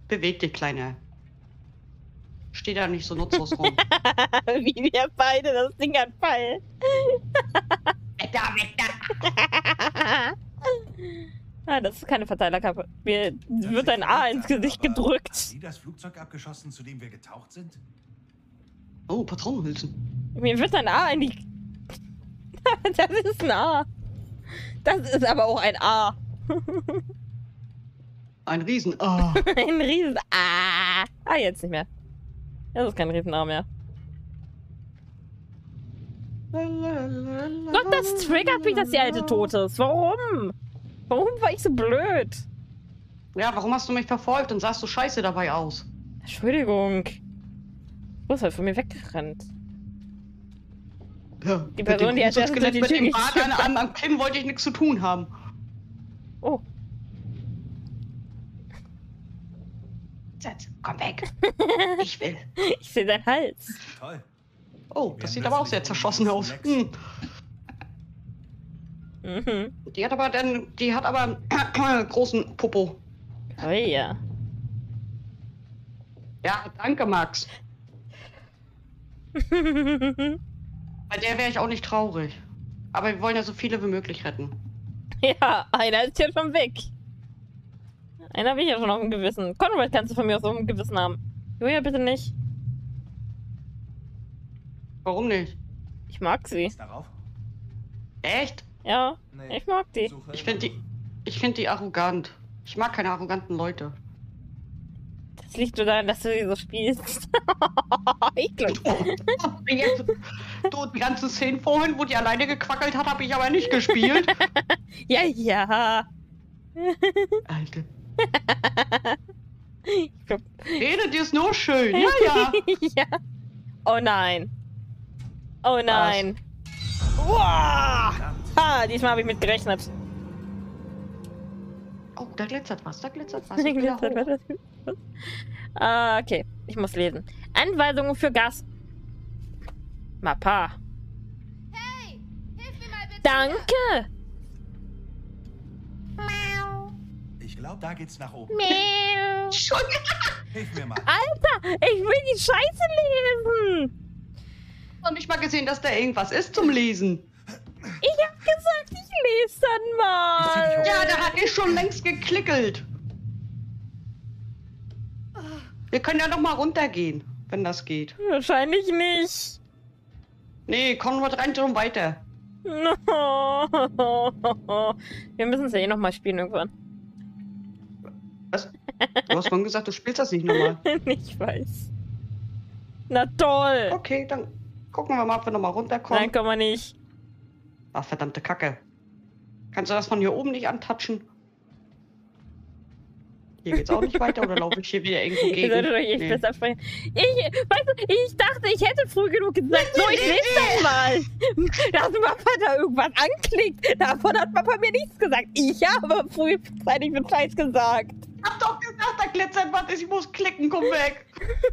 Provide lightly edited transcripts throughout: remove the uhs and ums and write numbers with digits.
Beweg dich, Kleiner. Steh da nicht so nutzlos rum. Wie wir beide das Ding anfallen. Weg da! Ah, das ist keine Verteilerkappe. Mir wird ein A ins Gesicht gedrückt. Haben Sie das Flugzeug abgeschossen, zu dem wir getaucht sind? Oh, Patronenhülsen. Mir wird ein A in die... Das ist ein A. Das ist aber auch ein A. Ein Riesen. Oh. Ein Riesen A. Ah, jetzt nicht mehr. Das ist kein Riesen A mehr. Gott, das triggert mich, dass die Alte tot ist. Warum? Warum war ich so blöd? Ja, warum hast du mich verfolgt und sahst so scheiße dabei aus? Entschuldigung. Du bist halt von mir weggerannt. Ja, Die Person, die als erstes Skelett die mit Tür dem Bart geschüttelt am Kinn wollte ich nichts zu tun haben. Oh. Setz, komm weg. Ich will. Ich sehe deinen Hals. Toll. Oh, das sieht aber auch sehr zerschossen aus. Hm. Mhm. Die hat aber einen großen Popo. Oh ja. Ja, danke, Max. Bei der wäre ich auch nicht traurig. Aber wir wollen ja so viele wie möglich retten. Ja, einer ist hier schon weg. Einer will ich ja schon auf dem Gewissen. Conrad kannst du von mir aus auf dem Gewissen haben. Julia, bitte nicht. Warum nicht? Ich mag sie. Ist darauf? Echt? Ja, Nee. ich mag die. Suche Ich finde die arrogant. Ich mag keine arroganten Leute. Das liegt nur daran, dass du sie so spielst. Ich glaube. Jetzt, du, die ganzen Szenen vorhin, wo die alleine gequackelt hat, habe ich aber nicht gespielt. Ja, ja. Alter. Ich glaub... Rede dir ist nur schön. Ja, ja. Ja. Oh nein. Oh nein. Wow. Ah, diesmal habe ich mit gerechnet. Oh, da glitzert was, da glitzert was. Ich will da hoch. Ah, okay. Ich muss lesen. Anweisungen für Gas. Mappa. Hey, hilf mir mal bitte. Danke. Ich glaube, da geht's nach oben. Miau. Hilf mir mal. Alter, ich will die Scheiße lesen. Ich hab nicht mal gesehen, dass da irgendwas ist zum Lesen. Ich hab gesagt, ich lese dann mal. Ja, da hat ich schon längst geklickelt. Wir können ja noch mal runtergehen, wenn das geht. Wahrscheinlich nicht. Nee, Konrad rennt schon weiter. No. Wir müssen es ja eh noch mal spielen irgendwann. Was? Du hast vorhin gesagt, du spielst das nicht nochmal. Ich weiß. Na toll. Okay, dann gucken wir mal, ob wir noch mal runterkommen. Nein, kann man nicht. Ach, verdammte Kacke. Kannst du das von hier oben nicht antatschen? Hier geht's auch nicht weiter, oder laufe ich hier wieder irgendwo Ihr gegen? solltet euch echt besser sprechen. Weißt du, ich dachte, ich hätte früh genug gesagt, so, ich lese das mal. Dass Papa da irgendwas anklickt. Davon hat Papa mir nichts gesagt. Ich habe frühzeitig Bescheid gesagt. Hab doch gesagt, da glitzert was, ich muss klicken, komm weg.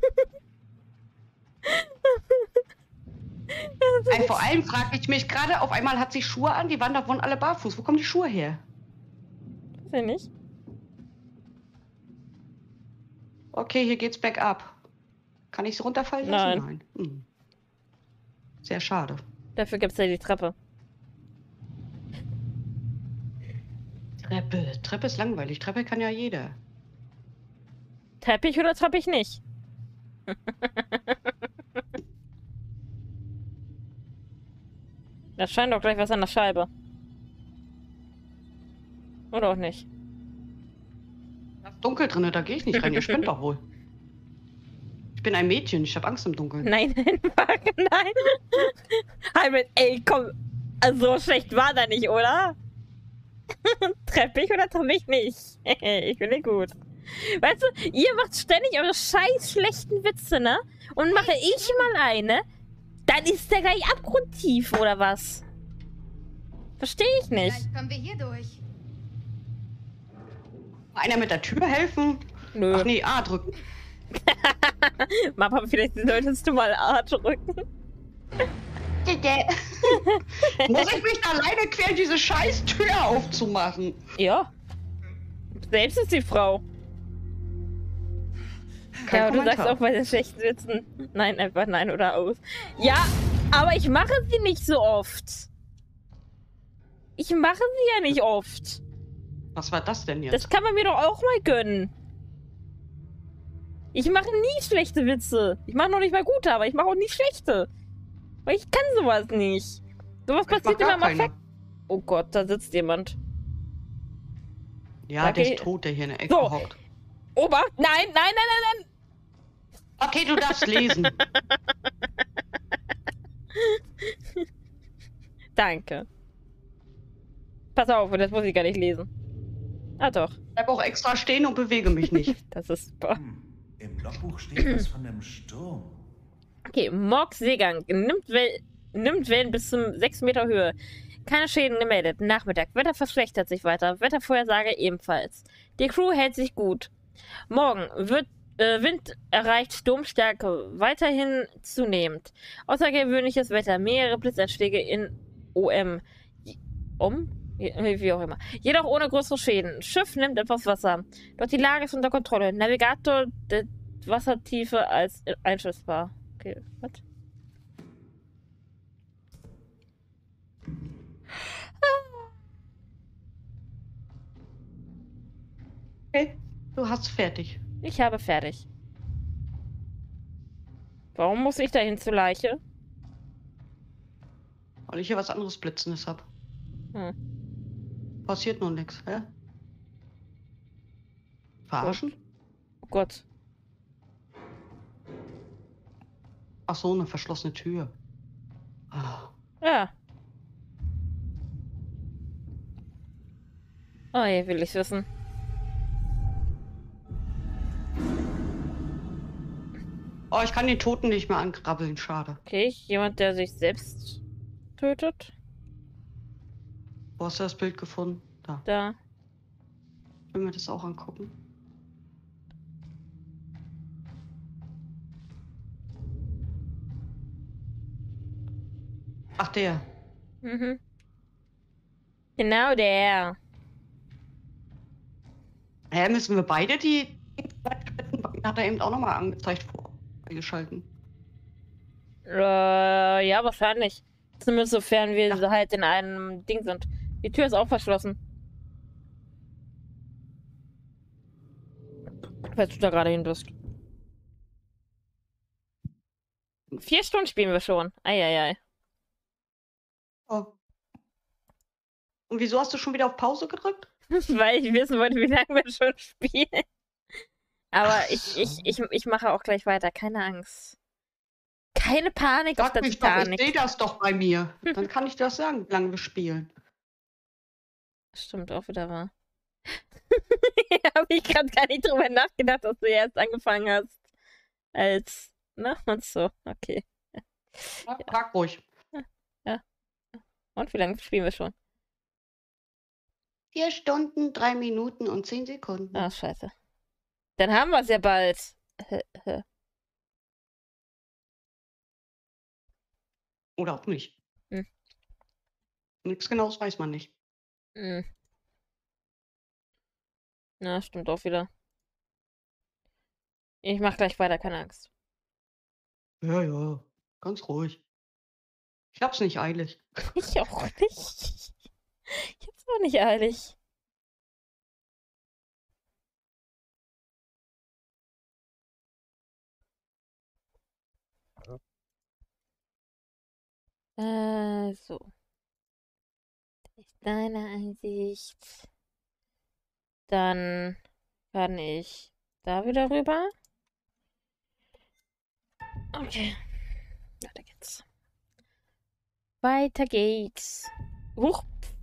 Vor allem frage ich mich gerade, auf einmal hat sie Schuhe an, die waren davon alle barfuß. Wo kommen die Schuhe her? Weiß ich nicht. Okay, hier geht's bergab. Kann ich sie runterfallen lassen? Nein. Hm. Sehr schade. Dafür gibt es ja die Treppe. Treppe. Treppe ist langweilig. Treppe kann ja jeder. Teppich oder Teppich nicht? Da scheint doch gleich was an der Scheibe. Oder auch nicht. Da ist dunkel drin, da gehe ich nicht rein. Ihr spinnt doch wohl. Ich bin ein Mädchen, ich habe Angst im Dunkeln. Nein, nein. Halbert, ey, komm. Also so schlecht war da nicht, oder? Treppich oder Teppich nicht? Ich finde gut. Weißt du, ihr macht ständig eure scheiß schlechten Witze, ne? Und mache ich mal eine, dann ist der gleich abgrundtief, oder was? Verstehe ich nicht. Vielleicht kommen wir hier durch. Einer mit der Tür helfen? Nö. Ach nee, A drücken. Mama, vielleicht solltest du mal A drücken. Muss ich mich da alleine quälen, diese scheiß Tür aufzumachen? Ja. Selbst ist die Frau. Kein Ja, aber du Kommentar. sagst auch bei den schlechten Witzen. Nein, einfach nein oder aus. Ja, aber ich mache sie nicht so oft. Ich mache sie ja nicht oft. Was war das denn jetzt? Das kann man mir doch auch mal gönnen. Ich mache nie schlechte Witze. Ich mache noch nicht mal gute, aber ich mache auch nie schlechte. Weil ich kann sowas nicht. Sowas Ich mach passiert gar immer mal keine. weg. Oh Gott, da sitzt jemand. Ja, Okay. der ist tot, der hier in der Ecke So. hockt. Obacht! Nein, nein, nein, nein, nein! Okay, du darfst lesen. Danke. Pass auf, das muss ich gar nicht lesen. Ah doch, Bleib auch extra stehen und bewege mich nicht. das ist super. Im Logbuch steht was von einem Sturm. Okay, Morgs Seegang nimmt Wellen bis zum 6 Meter Höhe. Keine Schäden gemeldet. Nachmittag. Wetter verschlechtert sich weiter. Wettervorhersage ebenfalls. Die Crew hält sich gut. Morgen wird Wind erreicht Sturmstärke weiterhin zunehmend. Außergewöhnliches Wetter. Mehrere Blitzeinschläge in wie auch immer. Jedoch ohne größere Schäden. Schiff nimmt etwas Wasser. Doch die Lage ist unter Kontrolle. Navigator der Wassertiefe als einschätzbar. Okay, was? Okay, du hast fertig. Ich habe fertig. Warum muss ich dahin zur Leiche? Weil ich hier was anderes Blitzendes hab. Passiert noch nichts, hä? Verarschen? Oh Gott. Ach so, eine verschlossene Tür. Ah. Ja. Oh je, will ich wissen. Oh, ich kann den Toten nicht mehr ankrabbeln, schade. Okay, jemand, der sich selbst tötet. Wo hast du das Bild gefunden? Da. Da. Ich will mir das auch angucken. Ach, der. Mhm. Genau der. Hä, müssen wir beide die... Hat er eben auch nochmal angezeigt eingeschalten. Ja, wahrscheinlich. Zumindest sofern wir Ja. halt in einem Ding sind. Die Tür ist auch verschlossen. Falls du da gerade hin bist. 4 Stunden spielen wir schon. Eieiei. Oh. Und wieso hast du schon wieder auf Pause gedrückt? Weil ich wissen wollte, wie lange wir schon spielen. Aber ich mache auch gleich weiter. Keine Angst. Keine Panik auf Sag der mich doch, ich Titanic. sehe das doch bei mir. Dann kann ich das sagen, wie lange wir spielen. Stimmt, auch wieder wahr. Habe ich gerade gar nicht drüber nachgedacht, dass du erst angefangen hast. Als. Na, und so. Okay. Ja, frag ruhig. Und wie lange spielen wir schon? 4 Stunden, 3 Minuten und 10 Sekunden. Ah, scheiße. Dann haben wir es ja bald. Oder auch nicht. Hm. Nichts Genaues weiß man nicht. Hm. Na, stimmt auch wieder. Ich mach gleich weiter, keine Angst. Ja, ja, ganz ruhig. Ich hab's nicht eilig. Ich auch nicht. Ich hab's auch nicht eilig. So. Das ist deine Einsicht. Dann kann ich da wieder rüber. Okay. Weiter geht's. Weiter geht's. Huch.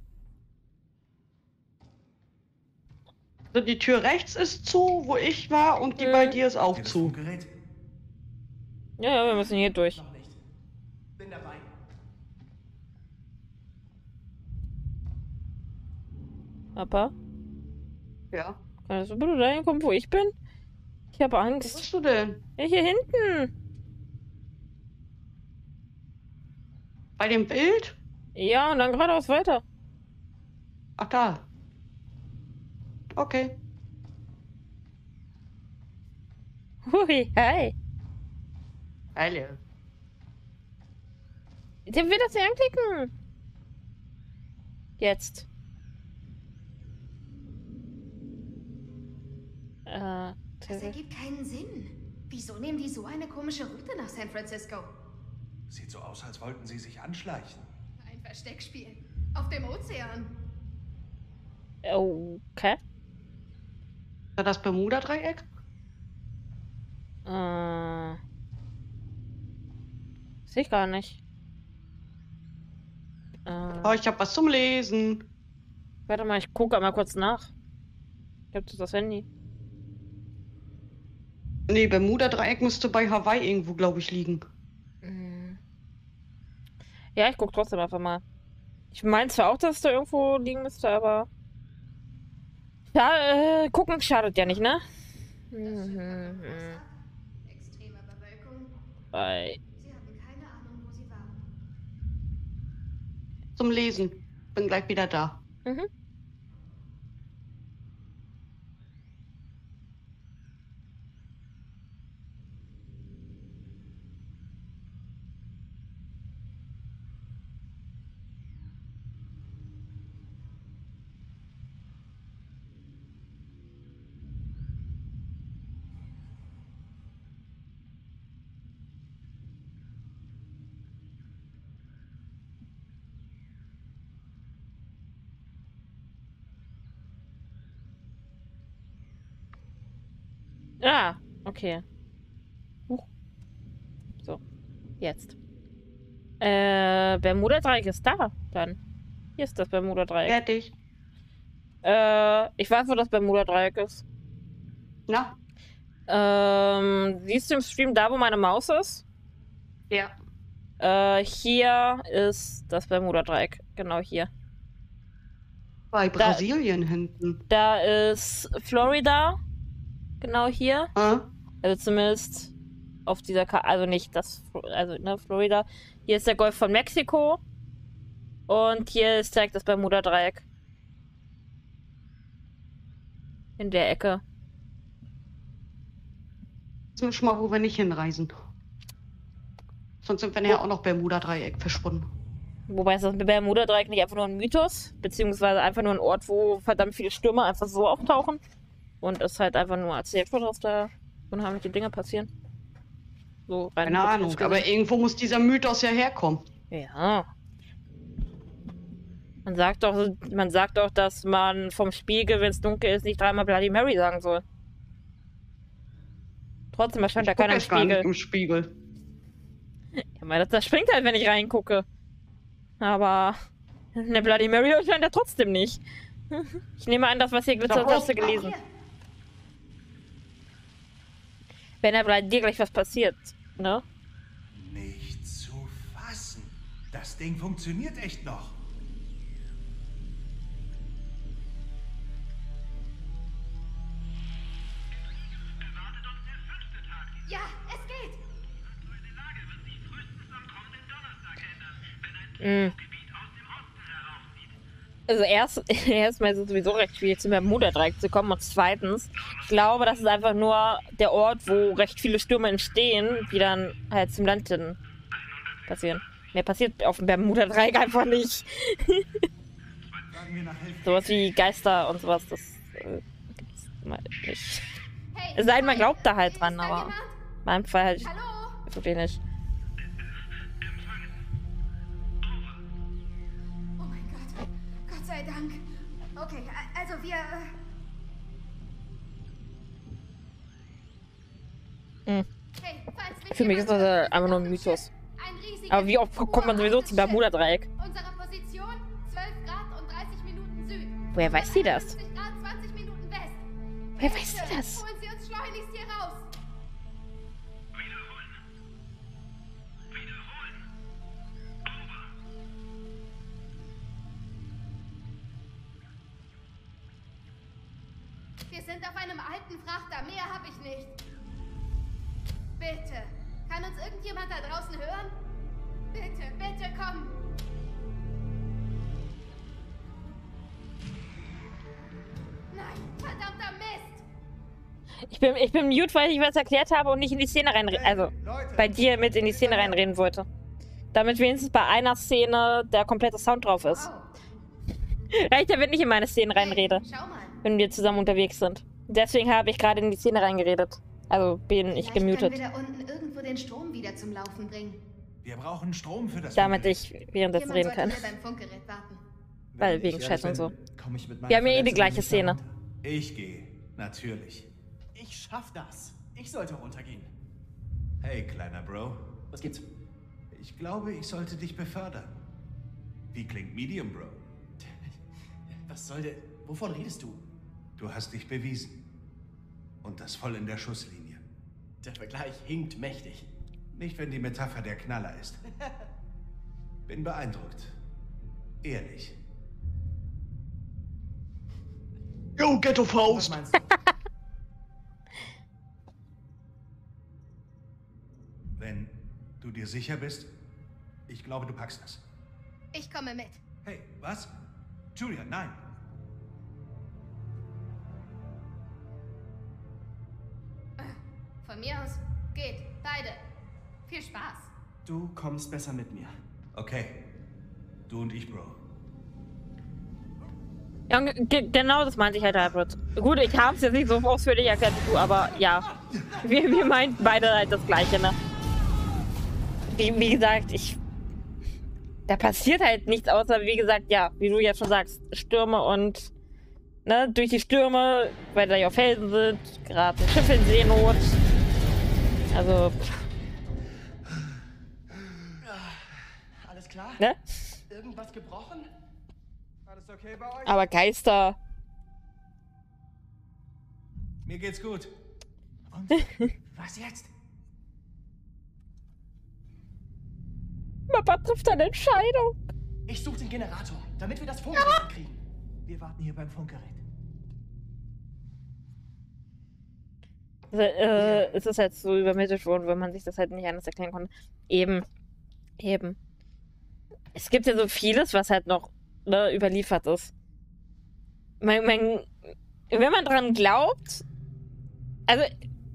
Also die Tür rechts ist zu, wo ich war, und die bei dir ist auch zu. Telefongerät? Ja, wir müssen hier durch. Noch nicht. Bin dabei. Papa, Ja. kannst du bitte dahin kommen, wo ich bin? Ich habe Wo Angst. bist du denn? Ja, hier hinten. Bei dem Bild? Ja, und dann geradeaus weiter. Ach, da. Okay. Hui, hey. Hallo. Der will das ja anklicken. Jetzt. Das ergibt keinen Sinn. Wieso nehmen die so eine komische Route nach San Francisco? Sieht so aus, als wollten sie sich anschleichen. Ein Versteckspiel. Auf dem Ozean. Okay. Ist das Bermuda-Dreieck? Sehe ich gar nicht. Oh, ich habe was zum Lesen. Warte mal, ich gucke mal kurz nach. Ich hab das Handy. Nee, Bermuda-Dreieck müsste bei Hawaii irgendwo, glaube ich, liegen. Ja, ich gucke trotzdem einfach mal. Ich meine zwar auch, dass es da irgendwo liegen müsste, aber... Ja, gucken schadet ja nicht, ne? Extreme Bewölkung. Bei... Sie hatten keine Ahnung, wo sie waren. Zum Lesen. Bin gleich wieder da. Mhm. Ah, okay. So, jetzt. Bermuda-Dreieck ist da, dann. Hier ist das Bermuda-Dreieck. Fertig. Ich weiß, wo das Bermuda-Dreieck ist. Na? Siehst du im Stream da, wo meine Maus ist? Ja. Hier ist das Bermuda-Dreieck. Genau hier. Bei Brasilien hinten. Da ist Florida. Genau hier. Also zumindest auf dieser Karte. Also nicht das. Also, ne, Florida. Hier ist der Golf von Mexiko. Und hier ist direkt das Bermuda-Dreieck. In der Ecke. Wissen wir schon mal, wo wir nicht hinreisen. Sonst sind wir nachher auch noch Bermuda-Dreieck verschwunden. Wobei ist das Bermuda-Dreieck nicht einfach nur ein Mythos, beziehungsweise einfach nur ein Ort, wo verdammt viele Stürme einfach so auftauchen. Und es halt einfach nur erzählt wird, dass da unheimliche Dinge passieren. So rein. Keine Ahnung, aber irgendwo muss dieser Mythos ja herkommen. Ja. Man sagt doch, dass man vom Spiegel, wenn es dunkel ist, nicht dreimal Bloody Mary sagen soll. Trotzdem erscheint da keiner im Gar nicht Spiegel. im Spiegel. Ja, weil das springt halt, wenn ich reingucke. Aber eine Bloody Mary erscheint ja trotzdem nicht. Ich nehme an, das, was hier glitzert, hast du gelesen. Wenn er bei dir gleich was passiert, ne? Nicht zu fassen. Das Ding funktioniert echt noch. Ja, es geht. Also erstmal ist es sowieso recht schwierig, zum Bermuda-Dreieck zu kommen. Und zweitens, ich glaube, das ist einfach nur der Ort, wo recht viele Stürme entstehen, die dann halt zum Land hin passieren. Mehr passiert auf dem Bermuda-Dreieck einfach nicht. Sowas wie Geister und sowas, das gibt's mal nicht. Hey, Es sei denn, man glaubt da halt ist dran, da aber jemand? in meinem Fall halt Hallo? wirklich nicht. Oh mein Gott. Gott sei Dank. Okay, also wir... Hm. Hey, falls mich Für mich ist das jemand einfach nur ein hört, Mythos. ein riesiges, Aber wie oft kommt man sowieso zum Bermuda-Dreieck? Unsere Position 12 Grad und 30 Minuten Süd. Woher weiß sie das? 50 Grad, 20 Minuten West. Woher weiß sie das? Holen Sie uns schleunigst hier raus. Wir sind auf einem alten Frachter. Mehr habe ich nicht. Bitte. Kann uns irgendjemand da draußen hören? Bitte, bitte, komm. Nein, verdammter Mist. Ich bin mute, weil ich was erklärt habe und nicht in die Szene reinreden. Also, bei dir mit in die Szene reinreden wollte. Damit wenigstens bei einer Szene der komplette Sound drauf ist. Reicht ja, wenn ich in meine Szenen reinrede. Schau mal. Wenn wir zusammen unterwegs sind. Deswegen habe ich gerade in die Szene reingeredet. Also bin ich gemutet. Können wir da unten irgendwo den Strom wieder zum Laufen bringen. Wir brauchen Strom für das Damit Funkgerät. ich währenddessen reden kann. Hier beim Funkgerät warten. Weil Wenn wegen ich Chat ehrlich und so. bin, komm ich mit meinen Wir haben ja eh die Verletzungen gleiche nicht Szene. herunter. Ich gehe, natürlich. Ich schaff das. Ich sollte runtergehen. Hey, kleiner Bro. Was gibt's? Ich glaube, ich sollte dich befördern. Wie klingt Medium, Bro? Was soll der... Wovon redest du? Du hast dich bewiesen. Und das voll in der Schusslinie. Der Vergleich hinkt mächtig. Nicht, wenn die Metapher der Knaller ist. Bin beeindruckt. Ehrlich. Yo, Ghetto Was Faust! meinst du? Wenn du dir sicher bist, ich glaube, du packst das. Ich komme mit. Hey, was? Julia, nein. Von mir aus. Geht. Beide. Viel Spaß. Du kommst besser mit mir. Okay. Du und ich, Bro. Ja, genau das meinte ich halt, Albert. Gut, ich habe es jetzt nicht so ausführlich erklärt wie du, aber ja. Wir meinten beide halt das Gleiche, ne? Wie gesagt, da passiert halt nichts, außer, wie gesagt, ja, wie du ja schon sagst, Stürme und, ne, durch die Stürme, weil da ja auf Felsen sind, gerade ein Schiff in Seenot. Also, Alles klar? ne? Irgendwas gebrochen? Alles okay bei euch? Aber Geister. Mir geht's gut. Und? Was jetzt? Papa trifft eine Entscheidung. Ich suche den Generator, damit wir das Funkgerät kriegen. Wir warten hier beim Funkgerät. Also, es ist halt so übermittelt worden, wenn man sich das halt nicht anders erklären konnte. Eben. Es gibt ja so vieles, was halt noch, ne, überliefert ist. Wenn man dran glaubt, also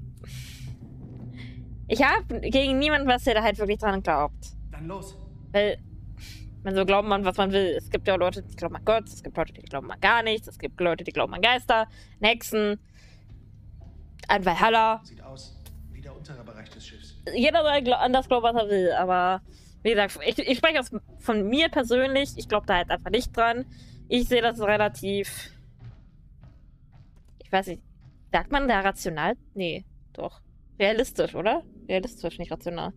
ich habe gegen niemanden was, der da halt wirklich dran glaubt. Dann los. Weil man so glauben man, was man will. Es gibt ja Leute, die glauben an Gott, es gibt Leute, die glauben an gar nichts, es gibt Leute, die glauben an Geister, an Hexen, an Valhalla. Sieht aus wie der untere Bereich des Schiffs. Jeder soll an das glauben, was er will, aber wie gesagt, ich spreche von mir persönlich, ich glaube da halt einfach nicht dran. Ich sehe das relativ, ich weiß nicht, sagt man da rational? Nee, doch. Realistisch, oder? Realistisch, nicht rational.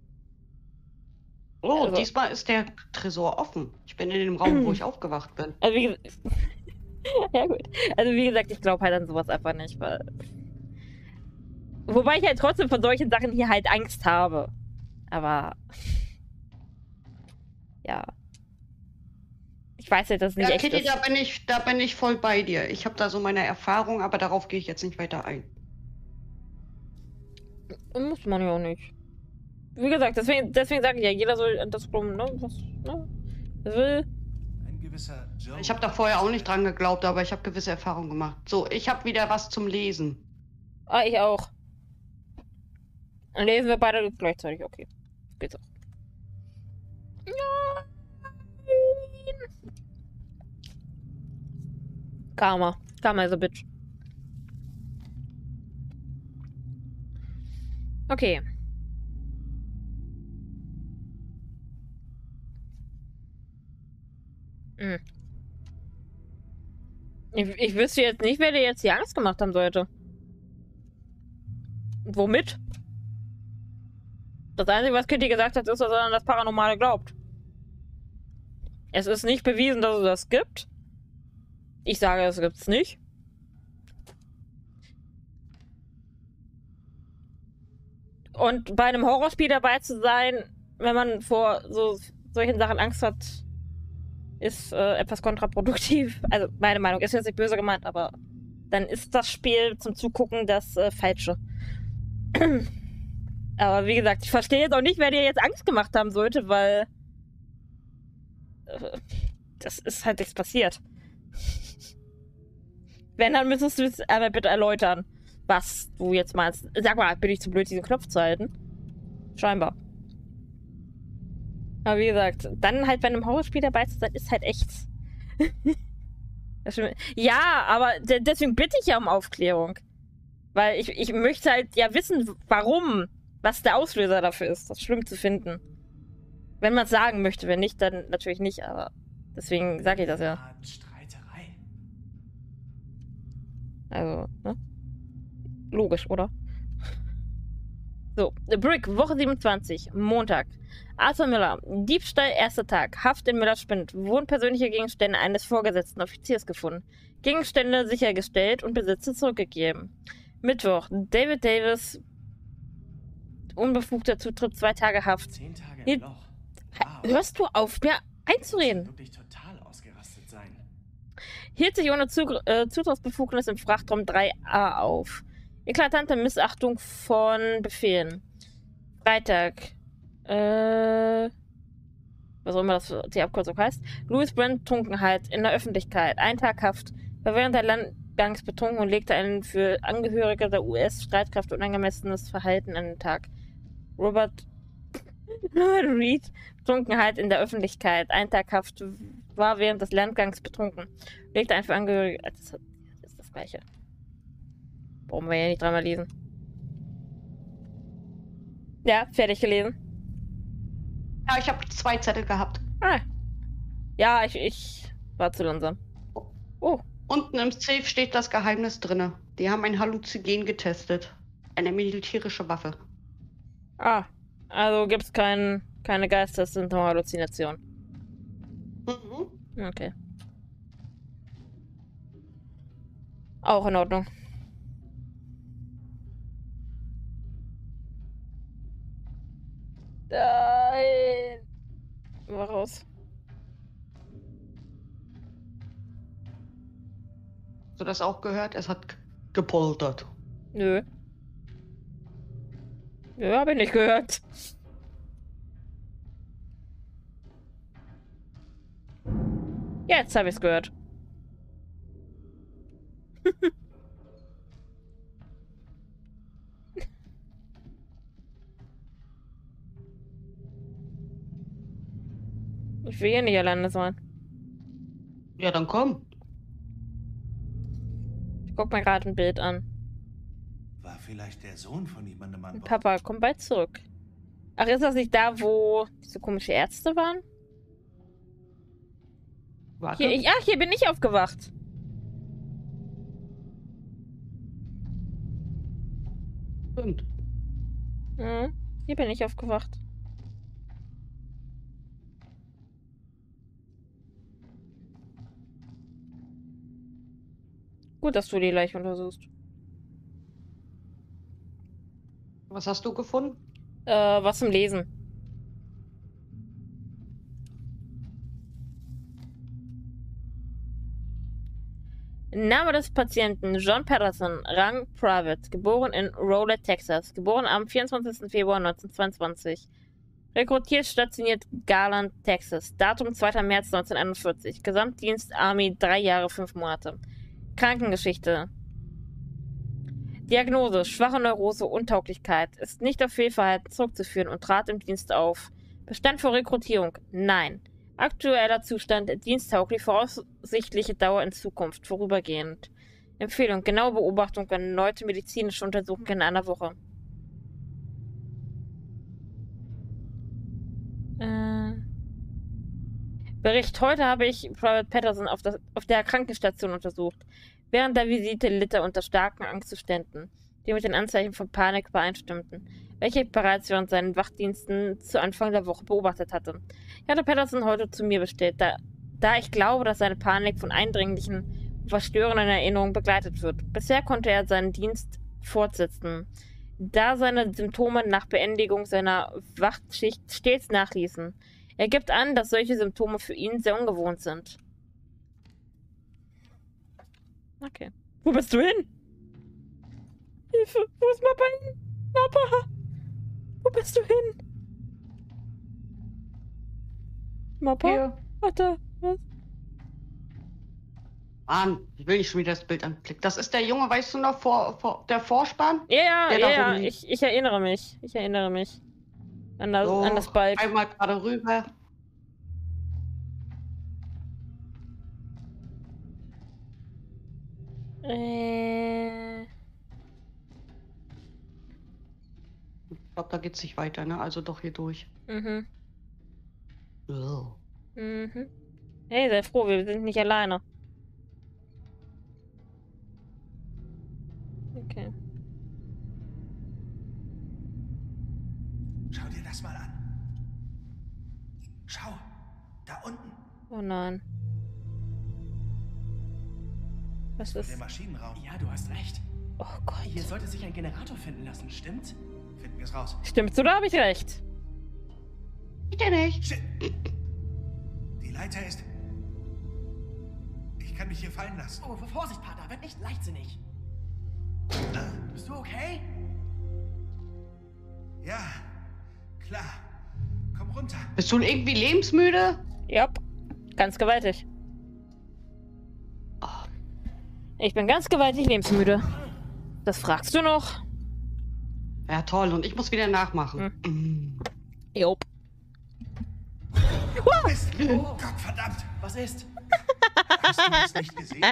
Oh, Also- diesmal ist der Tresor offen. Ich bin in dem Raum, wo ich aufgewacht bin. Also wie ja gut. Also wie gesagt, ich glaube halt an sowas einfach nicht, weil... Wobei ich halt trotzdem von solchen Sachen hier halt Angst habe. Aber... Ja. Ich weiß halt, dass es nicht Ja, echt Kitty, ist. da bin ich voll bei dir. Ich habe da so meine Erfahrung, aber darauf gehe ich jetzt nicht weiter ein. Muss man ja auch nicht. Wie gesagt, deswegen sage ich ja, jeder soll das glauben, ne? Was, ne? Er will. Ein gewisser Joe. Ich habe da vorher auch nicht dran geglaubt, aber ich habe gewisse Erfahrungen gemacht. So, ich habe wieder was zum Lesen. Ah, ich auch. Dann lesen wir beide gleichzeitig, okay. Geht's auch. Nein. Karma. Karma is a bitch. Okay. Hm. Ich wüsste jetzt nicht, wer dir jetzt die Angst gemacht haben sollte. Womit? Das Einzige, was Kitty gesagt hat, ist, dass er an das Paranormale glaubt. Es ist nicht bewiesen, dass es das gibt. Ich sage, es gibt's nicht. Und bei einem Horrorspiel dabei zu sein, wenn man vor solchen Sachen Angst hat, ist etwas kontraproduktiv. Also meine Meinung ist jetzt nicht böse gemeint, aber dann ist das Spiel zum Zugucken das Falsche. Aber wie gesagt, ich verstehe jetzt auch nicht, wer dir jetzt Angst gemacht haben sollte, weil das ist halt nichts passiert. Wenn, dann müsstest du es einmal bitte erläutern. was du jetzt meinst. Sag mal, bin ich zu blöd, diesen Knopf zu halten? Scheinbar. Aber wie gesagt, dann halt bei einem Horrorspiel dabei zu sein, ist halt echt... Ja, aber deswegen bitte ich ja um Aufklärung. Weil ich möchte halt ja wissen, warum, was der Auslöser dafür ist, das schlimm zu finden. Wenn man es sagen möchte, wenn nicht, dann natürlich nicht, aber deswegen sage ich das ja. Streiterei. Also, ne? Logisch, oder? So, The Brick, Woche 27, Montag. Arthur Miller, Diebstahl, erster Tag. Haft in Miller Spind. Wurden persönliche Gegenstände eines vorgesetzten Offiziers gefunden. Gegenstände sichergestellt und Besitzer zurückgegeben. Mittwoch, David Davis, unbefugter Zutritt, 2 Tage Haft. 10 Tage Hier- im Loch. Wow. Hörst du auf, mir einzureden? Wirklich total ausgerastet sein. Hielt sich ohne Zutrittsbefugnis im Frachtraum 3a auf. Eklatante Missachtung von Befehlen. Freitag. Was auch immer das die Abkürzung heißt. Louis Brent, Trunkenheit in der Öffentlichkeit. 1 Tag Haft. War während der Landgangs betrunken und legte ein für Angehörige der US-Streitkräfte unangemessenes Verhalten an den Tag. Robert Reed, Trunkenheit in der Öffentlichkeit. 1 Tag Haft. War während des Landgangs betrunken. Legte ein für Angehörige... Das ist das Gleiche. Brauchen wir ja nicht dreimal lesen. Ja, fertig gelesen. Ja, ich habe 2 Zettel gehabt. Ah. Ja, ich war zu langsam. Oh. Unten im Safe steht das Geheimnis drinne. Die haben ein Halluzinogen getestet. Eine militärische Waffe. Ah. Also gibt's keine Geistessymptom-Halluzination. Mhm. Okay. Auch in Ordnung. Nein. War raus. Hast du das auch gehört? Es hat gepoltert. Nö. Nö, hab ich nicht gehört. Jetzt habe ich's gehört. Ich will hier nicht alleine sein. Ja, dann komm. Ich guck mir gerade ein Bild an. War vielleicht der Sohn von jemandem an Bord? Papa, komm bald zurück. Ach, ist das nicht da, wo diese komische Ärzte waren? Warte. Hier bin ich aufgewacht. Stimmt. Mhm, hier bin ich aufgewacht. Gut, dass du die Leiche untersuchst. Was hast du gefunden? Was zum Lesen. Name des Patienten: John Patterson, Rang Private, geboren in Rowlett, Texas, geboren am 24. Februar 1922. Rekrutiert stationiert Garland, Texas, Datum 2. März 1941, Gesamtdienst Army 3 Jahre 5 Monate. Krankengeschichte. Diagnose: schwache Neurose, Untauglichkeit, ist nicht auf Fehlverhalten zurückzuführen und trat im Dienst auf. Bestand vor Rekrutierung: nein. Aktueller Zustand: diensttauglich, voraussichtliche Dauer in Zukunft, vorübergehend. Empfehlung: genaue Beobachtung, erneute medizinische Untersuchung in einer Woche. Bericht: heute habe ich Private Patterson auf der Krankenstation untersucht. Während der Visite litt er unter starken Angstzuständen, die mit den Anzeichen von Panik übereinstimmten, welche ich bereits während seinen Wachdiensten zu Anfang der Woche beobachtet hatte. Ich hatte Patterson heute zu mir bestellt, da ich glaube, dass seine Panik von eindringlichen und verstörenden Erinnerungen begleitet wird. Bisher konnte er seinen Dienst fortsetzen, da seine Symptome nach Beendigung seiner Wachtschicht stets nachließen. Er gibt an, dass solche Symptome für ihn sehr ungewohnt sind. Okay. Wo bist du hin? Hilfe, wo ist Mappa hin? Mappa! Wo bist du hin? Mappa? Hier. Warte, was? Mann, ich will nicht schon wieder das Bild anklicken. Das ist der Junge, weißt du noch, der Vorspann? Ja, Der da ja, rum- ich erinnere mich. Ich erinnere mich. An das Bike. Einmal gerade rüber. Ich glaube, da geht's nicht weiter, ne? Also doch hier durch. Mhm. Oh. Mhm. Hey, sei froh, wir sind nicht alleine. Okay. Schau dir das mal an. Schau, da unten. Oh nein. Was Der ist? Maschinenraum. Ja, du hast recht. Oh Gott. Hier sollte sich ein Generator finden lassen, stimmt's? Finden wir es raus. Stimmt's oder habe ich recht? Bitte nicht. Shit. Die Leiter ist... Ich kann mich hier fallen lassen. Oh, Vorsicht, Partner, werd nicht leichtsinnig. Bist du okay? Ja, klar. Komm runter. Bist du irgendwie lebensmüde? Ja, ganz gewaltig. Ich bin ganz gewaltig lebensmüde. Das fragst du noch? Ja, toll. Und ich muss wieder nachmachen. Jop. Mist. Oh Gott, verdammt. Was ist? Hast du das nicht gesehen?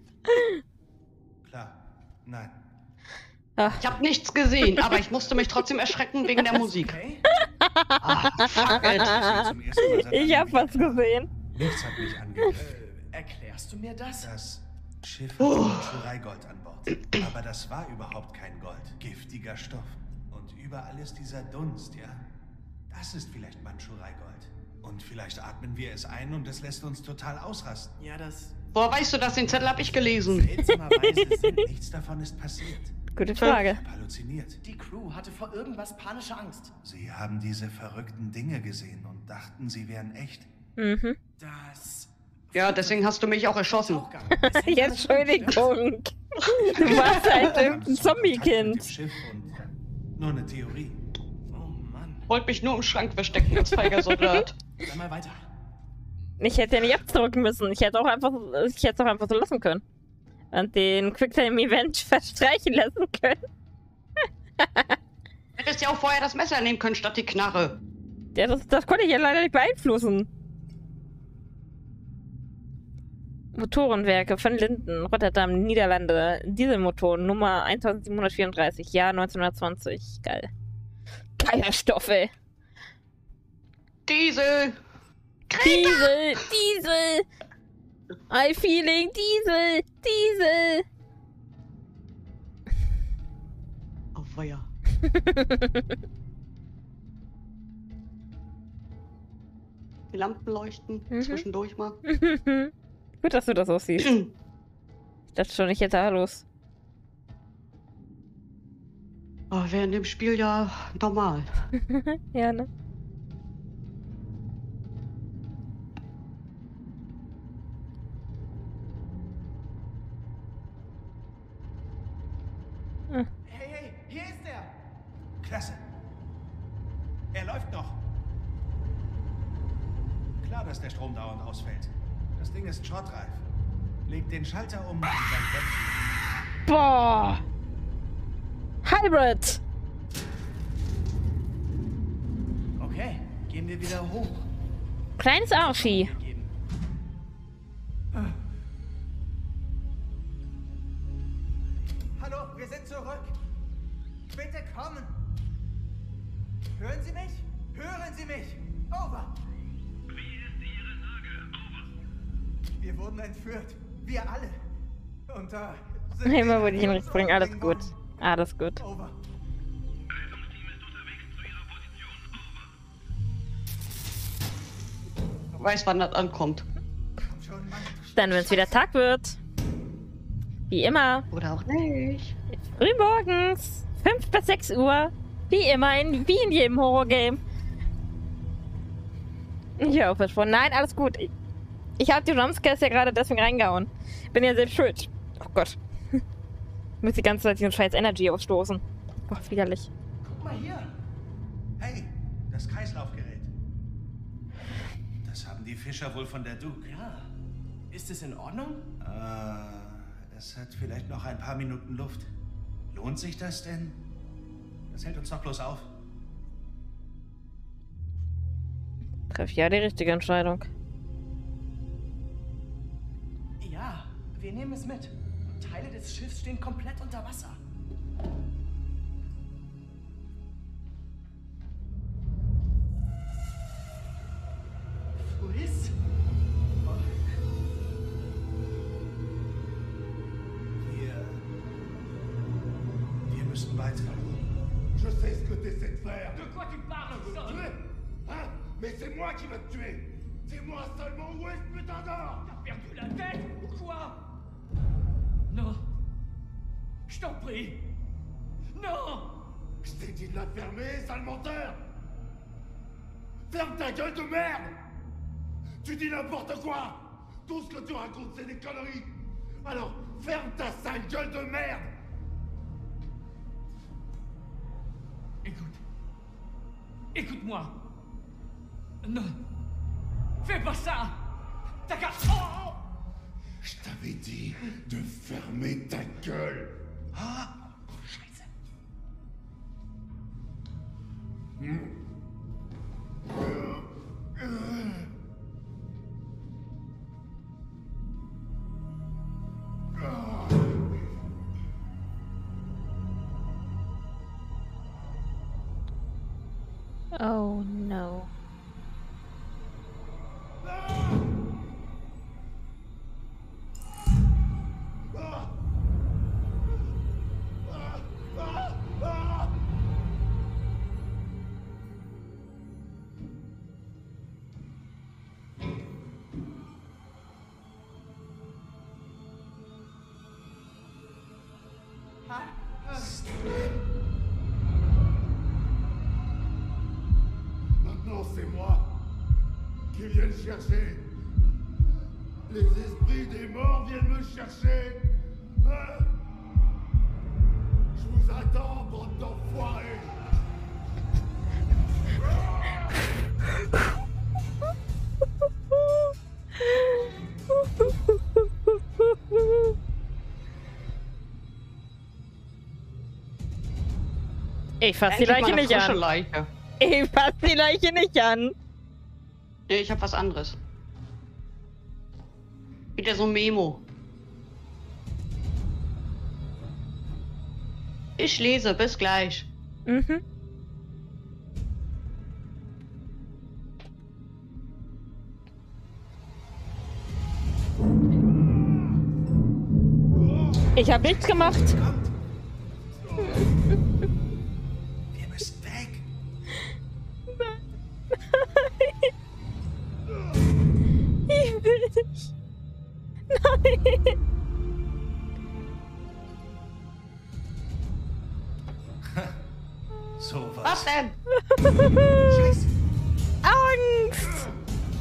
Klar. Nein. Ich habe nichts gesehen, aber ich musste mich trotzdem erschrecken wegen der Musik. Okay? Fuck it. Zum ersten Mal seit Ich hab langem was gesehen. Nichts hat mich angegriffen. Erklärst du mir das? Das Schiff hat Manchureigold an Bord. Aber das war überhaupt kein Gold. Giftiger Stoff. Und überall ist dieser Dunst, ja? Das ist vielleicht Manchureigold. Und vielleicht atmen wir es ein und es lässt uns total ausrasten. Ja, das... Woher weißt du das? Den Zettel habe ich gelesen. Seltsamerweise sind... Nichts davon ist passiert. Gute Frage. Ich habe halluziniert. Die Crew hatte vor irgendwas panische Angst. Sie haben diese verrückten Dinge gesehen und dachten, sie wären echt. Mhm. Das... Ja, deswegen hast du mich auch erschossen. Tauchgang. Es hängt Ja, damit zusammen, stimmt's? Entschuldigung. Du warst halt Wir haben irgendein so Kontakt mit dem Zombie-Kind. Schiff und nur eine Theorie. Oh Mann. Wollte mich nur im Schrank verstecken als feiger Soldat. Dann mal weiter. Ich hätte ja nicht abdrücken müssen. Ich hätte auch einfach so lassen können. Und den Quicktime-Event verstreichen lassen können. Hättest ja auch vorher das Messer nehmen können statt die Knarre. Ja, das konnte ich ja leider nicht beeinflussen. Motorenwerke von Linden, Rotterdam, Niederlande. Dieselmotoren, Nummer 1734, Jahr 1920. Geil. Geiler Stoff, ey. Diesel! Diesel, Diesel. I feeling Diesel, Diesel. Oh, weia. Die Lampen leuchten zwischendurch mal. Gut, dass du das auch siehst. Ich dachte schon, ich hätte Hallos. Oh, wäre in dem Spiel ja normal. Ja, ne? Hey, hey, hier ist er! Klasse. Er läuft noch. Klar, dass der Strom dauernd ausfällt. Das Ding ist schrottreif. Leg den Schalter um und dann bremsen. Boah! Hybrid! Okay, gehen wir wieder hoch. Kleines Arschi. Geben. Hallo, wir sind zurück. Bitte kommen. Hören Sie mich? Hören Sie mich? Over. Wie ist Ihre Lage? Over. Wir wurden entführt. Wir alle. Und da Immer wurde ich ihn richtig bringen. Alles gut. Alles gut. Over. Rettungsteam ist unterwegs zu Ihrer Position. Over. Weiß, wann das ankommt. Komm schon, Mann. Dann, wenn es wieder Tag wird. Wie immer. Oder auch nicht. Frühmorgens. 5 bis 6 Uhr. Wie immer, wie in jedem Horrorgame. Ich hoffe schon. Nein, alles gut. Ich habe die Jumpscares ja gerade deswegen reingehauen. Bin ja selbst schuld. Oh Gott. Ich muss die ganze Zeit diesen scheiß Energy ausstoßen. Boah, widerlich. Guck mal hier. Hey, das Kreislaufgerät. Das haben die Fischer wohl von der Duke. Ja. Ist es in Ordnung? Es hat vielleicht noch ein paar Minuten Luft. Lohnt sich das denn? Das hält uns doch bloß auf. Treff ja die richtige Entscheidung. Ja, wir nehmen es mit. Teile des Schiffs stehen komplett unter Wasser. Chris? Wir müssen weiter. Je sais ce que t'essaies de faire. De quoi tu parles, Son? Tuer? Hein? Mais c'est moi qui vais te tuer. C'est moi seulement. Où est ce putain d'or? T'as perdu la tête ou quoi? Non. Je t'en prie. Non. Je t'ai dit de la fermer, sale menteur. Ferme ta gueule de merde. Tu dis n'importe quoi. Tout ce que tu racontes, c'est des conneries. Alors, ferme ta sale gueule de merde. Écoute. Écoute-moi. Non. Fais pas ça. T'as qu'à... Oh! Je t'avais dit de fermer ta gueule. Ah! Scheiße. Oh no. Maintenant, c'est moi qui viens le chercher. Les esprits des morts viennent me chercher. Hein? Je vous attends, bande d'enfoirés. Ich fass die Endlich mal Leiche eine nicht frische an. Leiche. Ich fass die Leiche nicht an. Nee, ich hab was anderes. Wieder so ein Memo. Ich lese, bis gleich. Mhm. Ich habe nichts gemacht. Wir müssen weg. Ich will nicht. Nein. So was. Was denn? Scheiße. Angst.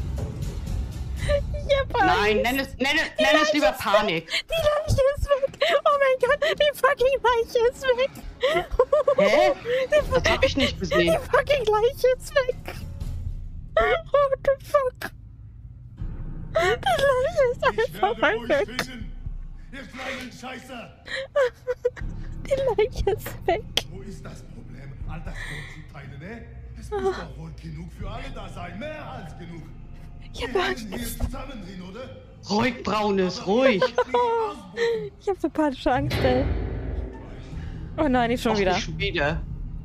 Ich hab Angst. Nein, nenn es lieber Panik. Die Leiche ist weg. Oh mein Gott, die fucking Leiche ist weg. Hä? Die Das hab ich nicht gesehen. Die fucking Leiche ist weg. What the fuck? Die Leiche ist Ich einfach werde mal euch weg. finden, ihr kleinen Scheißer. Die Leiche ist weg. Wo ist das Problem, all das Gold zu teilen, ne? Es muss doch wohl genug für alle da sein, mehr als genug. Ich hab Wir Angst. hängen hier zusammen drin, oder? Ruhig, Braunes, ruhig. Ich hab so panische Angst, ey. Oh nein, nicht schon Och, wieder. nicht wieder.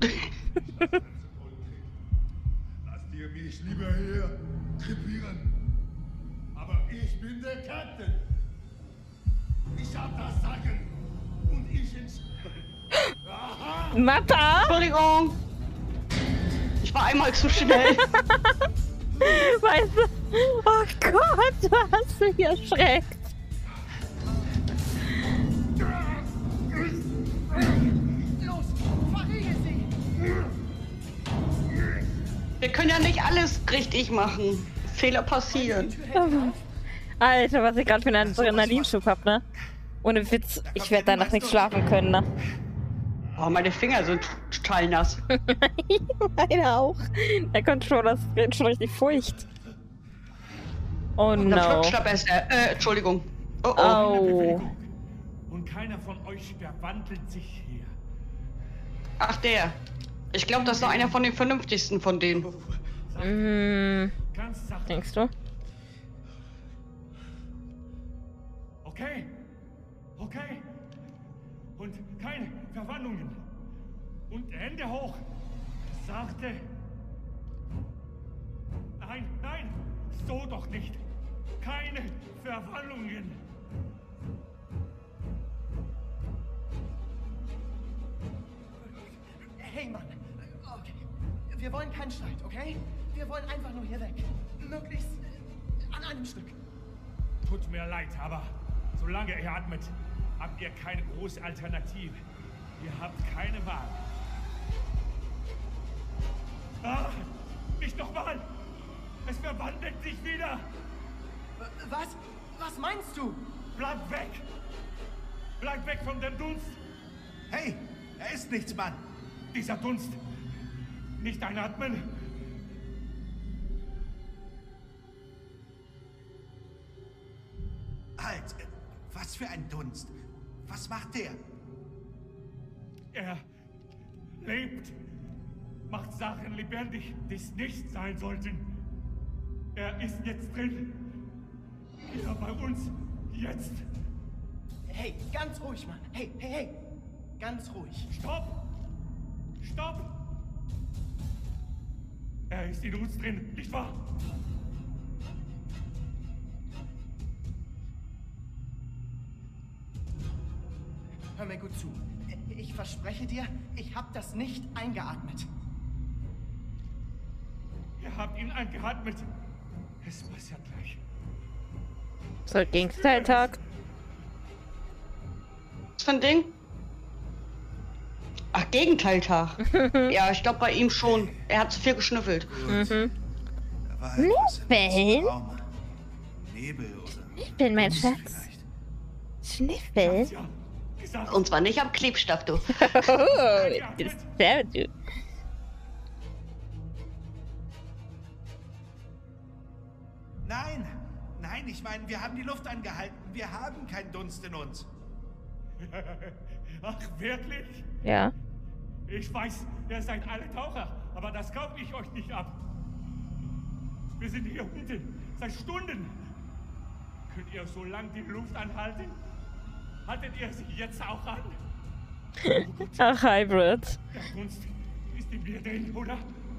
Lasst ihr mich lieber hier krepieren. Aber ich bin der Captain. Ich hab das Sagen. Und ich Aha! Mappa! Entschuldigung. Ich war einmal zu schnell. Weißt du? Oh Gott, du hast mich erschreckt. Los, verriegel sie! Wir können ja nicht alles richtig machen. Fehler passieren. Alter, was ich gerade für einen Adrenalinschub hab, ne? Ohne Witz, ich werde danach nicht schlafen können, ne? Oh, meine Finger sind total nass. Meine auch. Der Controller ist schon richtig feucht. Oh Dann no. flutscht er besser. Entschuldigung. Oh oh. Keine Oh. Bewegung. Und keiner von euch verwandelt sich hier. Ach, der. Ich glaube, das war einer von den vernünftigsten von denen. Ganz sachte. Denkst du? Okay. Okay. Und keine Verwandlungen. Und Hände hoch. Sachte. Nein, nein. So doch nicht. Keine Verwandlungen. Hey, Mann. Okay. Wir wollen keinen Streit, okay? Wir wollen einfach nur hier weg. Möglichst an einem Stück. Tut mir leid, aber solange er atmet, habt ihr keine große Alternative. Ihr habt keine Wahl. Ah, nicht nochmal! Es verwandelt sich wieder! Was? Was meinst du? Bleib weg! Bleib weg von dem Dunst! Hey, er ist nichts, Mann. Dieser Dunst! Nicht einatmen! Halt, was für ein Dunst. Was macht der? Er lebt! Macht Sachen lebendig, die es nicht sein sollten. Er ist jetzt drin. Hier bei uns. Jetzt. Hey, ganz ruhig, Mann. Hey, hey, hey. Ganz ruhig. Stopp! Stopp! Er ist in uns drin, nicht wahr? Hör mir gut zu. Ich verspreche dir, ich habe das nicht eingeatmet. Ihr habt ihn eingeatmet. Es passiert gleich. So, Gegenteiltag. Was für ein Ding? Ach, Gegenteiltag. Ja, ich glaube bei ihm schon. Er hat zu viel geschnüffelt. Da war etwas in Schnüffeln? unserem Raum. Nebel oder Ich bin mein Dunst Schatz. vielleicht. Schniffel. Ja, gesagt. Und zwar nicht am Klebstoff, du. Oh, das ist sehr gut. Nein, nein, ich meine, wir haben die Luft angehalten. Wir haben keinen Dunst in uns. Ach, wirklich? Ja. Ich weiß, ihr seid alle Taucher, aber das kaufe ich euch nicht ab. Wir sind hier unten seit Stunden. Könnt ihr so lange die Luft anhalten? Haltet ihr sie jetzt auch an? Ach, Hybrid. Der Dunst ist in mir drin, oder?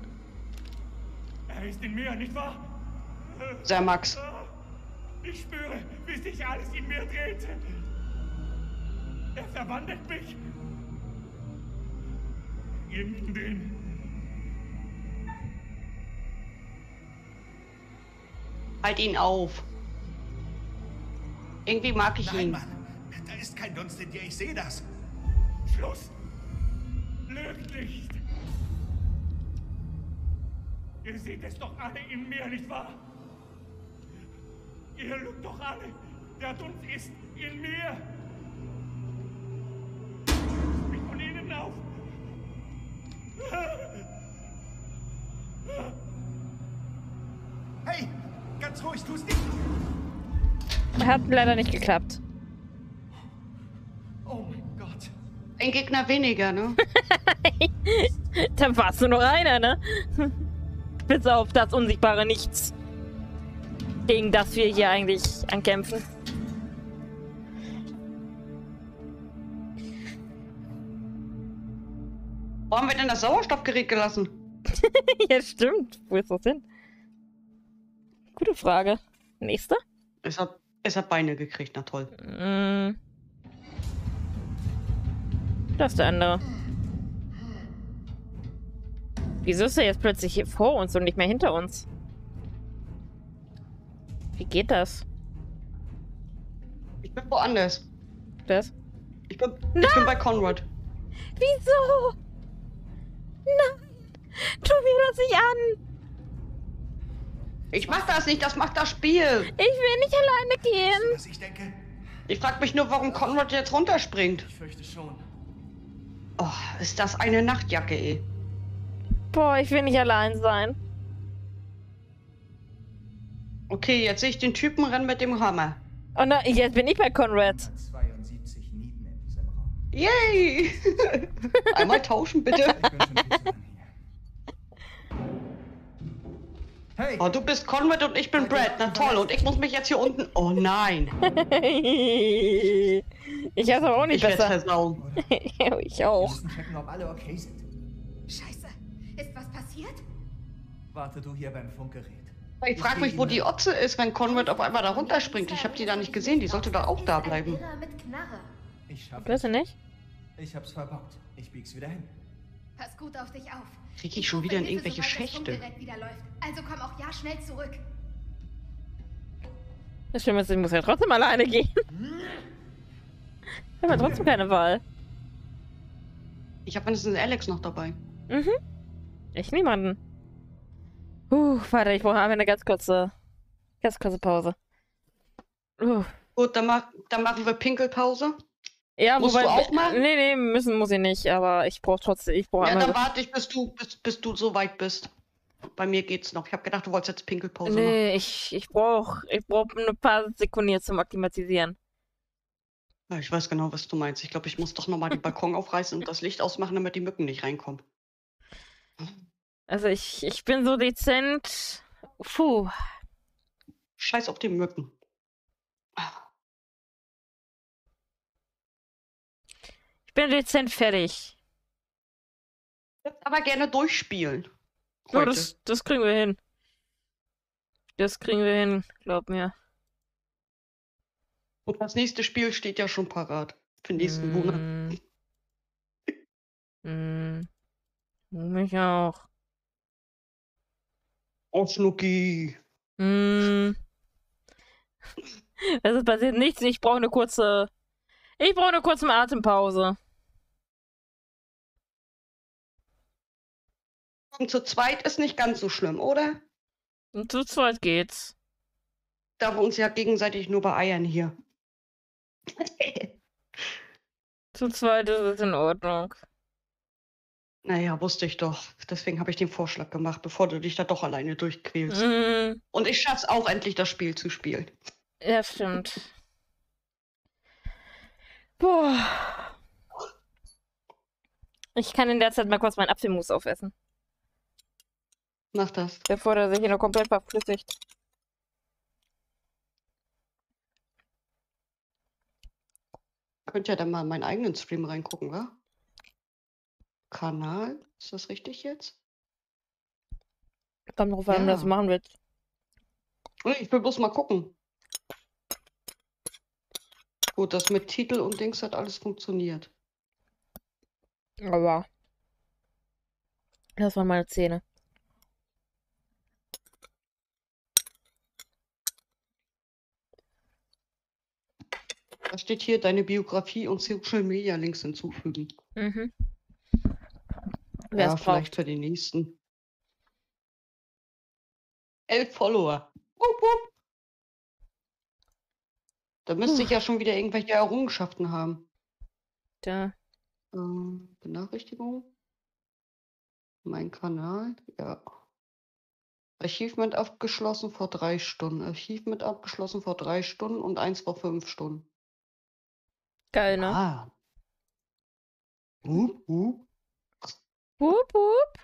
Er ist in mir, nicht wahr? Sehr Max. Ich spüre, wie sich alles in mir dreht. Er verwandelt mich. Innen drin. Halt ihn auf. Irgendwie mag ich Nein, ihn. Mann, da ist kein Dunst in dir, ich sehe das. Schluss. Lügt nicht. Ihr seht es doch alle in mir, nicht wahr? Ihr lügt doch alle. Der Dunst ist in mir. Mich von innen auf. Hey, ganz ruhig, tu's nicht. Hat leider nicht geklappt. Oh mein Gott. Ein Gegner weniger, ne? Dann warst du nur einer, ne? Bis auf das unsichtbare Nichts. Gegen das wir hier eigentlich ankämpfen. Wo haben wir denn das Sauerstoffgerät gelassen? Ja, stimmt. Wo ist das hin? Gute Frage. Nächste? Es hat Beine gekriegt, na toll. Das ist der andere. Wieso ist er jetzt plötzlich hier vor uns und nicht mehr hinter uns? Wie geht das? Ich bin woanders. Das? Ich bin bei Conrad. Wieso? Nein! Tu mir das nicht an! Ich mach das nicht, das macht das Spiel. Ich will nicht alleine gehen! Was ich denke? Ich frag mich nur, warum Conrad jetzt runterspringt. Ich fürchte schon. Oh, ist das eine Nachtjacke, ey. Boah, ich will nicht allein sein. Okay, jetzt sehe ich den Typen rennen mit dem Hammer. Oh nein, jetzt bin ich bei Conrad. 172 Nieten in diesem Raum. Yay! Einmal tauschen, bitte. Ich bin schon viel zu lange hier. Hey! Oh, du bist Conrad und ich bin Brad. Na toll, und ich muss mich jetzt hier unten... Oh nein. Ich hasse aber auch nicht Ich werde besser. versauen. Ich Wir auch. müssen checken, ob alle okay sind. Scheiße. Ist was passiert? Warte du hier beim Funkgerät. Ich frage mich, wo die Otze ist, wenn Conrad auf einmal da runterspringt. Ich habe die da nicht gesehen. Die sollte doch auch da bleiben. Irrer mit Knarre. Ich schaff Weißt du nicht? Ich hab's verbockt. Ich bieg's wieder hin. Pass gut auf dich auf. Krieg ich schon wieder in rufe Hilfe, irgendwelche sobald das Schächte. Funkgerät wieder läuft. Also komm auch ja schnell zurück. Das Schlimme ist, ich muss ja trotzdem alleine gehen. Ich habe ja trotzdem keine Wahl. Ich habe mindestens Alex noch dabei. Mhm. Ich niemanden. Warte, ich brauche einfach eine ganz kurze Pause. Gut, dann machen wir Pinkelpause. Ja, Musst wobei. du auch machen? Nee, muss ich nicht, aber ich brauche trotzdem. Ich brauche Ja, einmal. dann warte ich, bis du so weit bist. Bei mir geht's noch. Ich habe gedacht, du wolltest jetzt Pinkelpause machen. Nee, ich brauche ein paar Sekunden jetzt zum Akklimatisieren. Ja, ich weiß genau, was du meinst. Ich glaube, ich muss doch nochmal den Balkon aufreißen und das Licht ausmachen, damit die Mücken nicht reinkommen. Also ich bin so dezent. Puh. Scheiß auf die Mücken. Ich bin dezent fertig. Ich würde aber gerne durchspielen. Oh, Heute. das kriegen wir hin. Das kriegen wir hin, glaub mir. Und das nächste Spiel steht ja schon parat. Für nächsten Monat. Mich auch. Oh, Schnucki. Es passiert nichts. Ich brauche eine kurze Atempause. Und zu zweit ist nicht ganz so schlimm, oder? Und zu zweit geht's. Da wir uns ja gegenseitig nur beeiern hier. Zu zweit ist es in Ordnung. Naja, wusste ich doch. Deswegen habe ich den Vorschlag gemacht, bevor du dich da doch alleine durchquälst. Und ich schaff's auch endlich, das Spiel zu spielen. Ja, stimmt. Boah. Ich kann in der Zeit mal kurz meinen Apfelmus aufessen. Mach das. Bevor er sich hier noch komplett verflüssigt. Könnt ja dann mal in meinen eigenen Stream reingucken, wa? Kanal, ist das richtig jetzt? Kommt drauf an, Ja. was du machen willst. Ich will bloß mal gucken. Gut, das mit Titel und Dings hat alles funktioniert. Aber. Das waren meine Zähne. Da steht hier deine Biografie und Social Media Links hinzufügen. Mhm. Wer Ja, es vielleicht braucht. für die nächsten. 11 Follower. Wupp, wupp. Da müsste ich ja schon wieder irgendwelche Errungenschaften haben. Da. Benachrichtigung. Mein Kanal. Ja. Achievement abgeschlossen vor 3 Stunden. Achievement abgeschlossen vor 3 Stunden und 1 vor 5 Stunden. Geil, ne? Ah. Wupp, wupp. Wupp, wupp.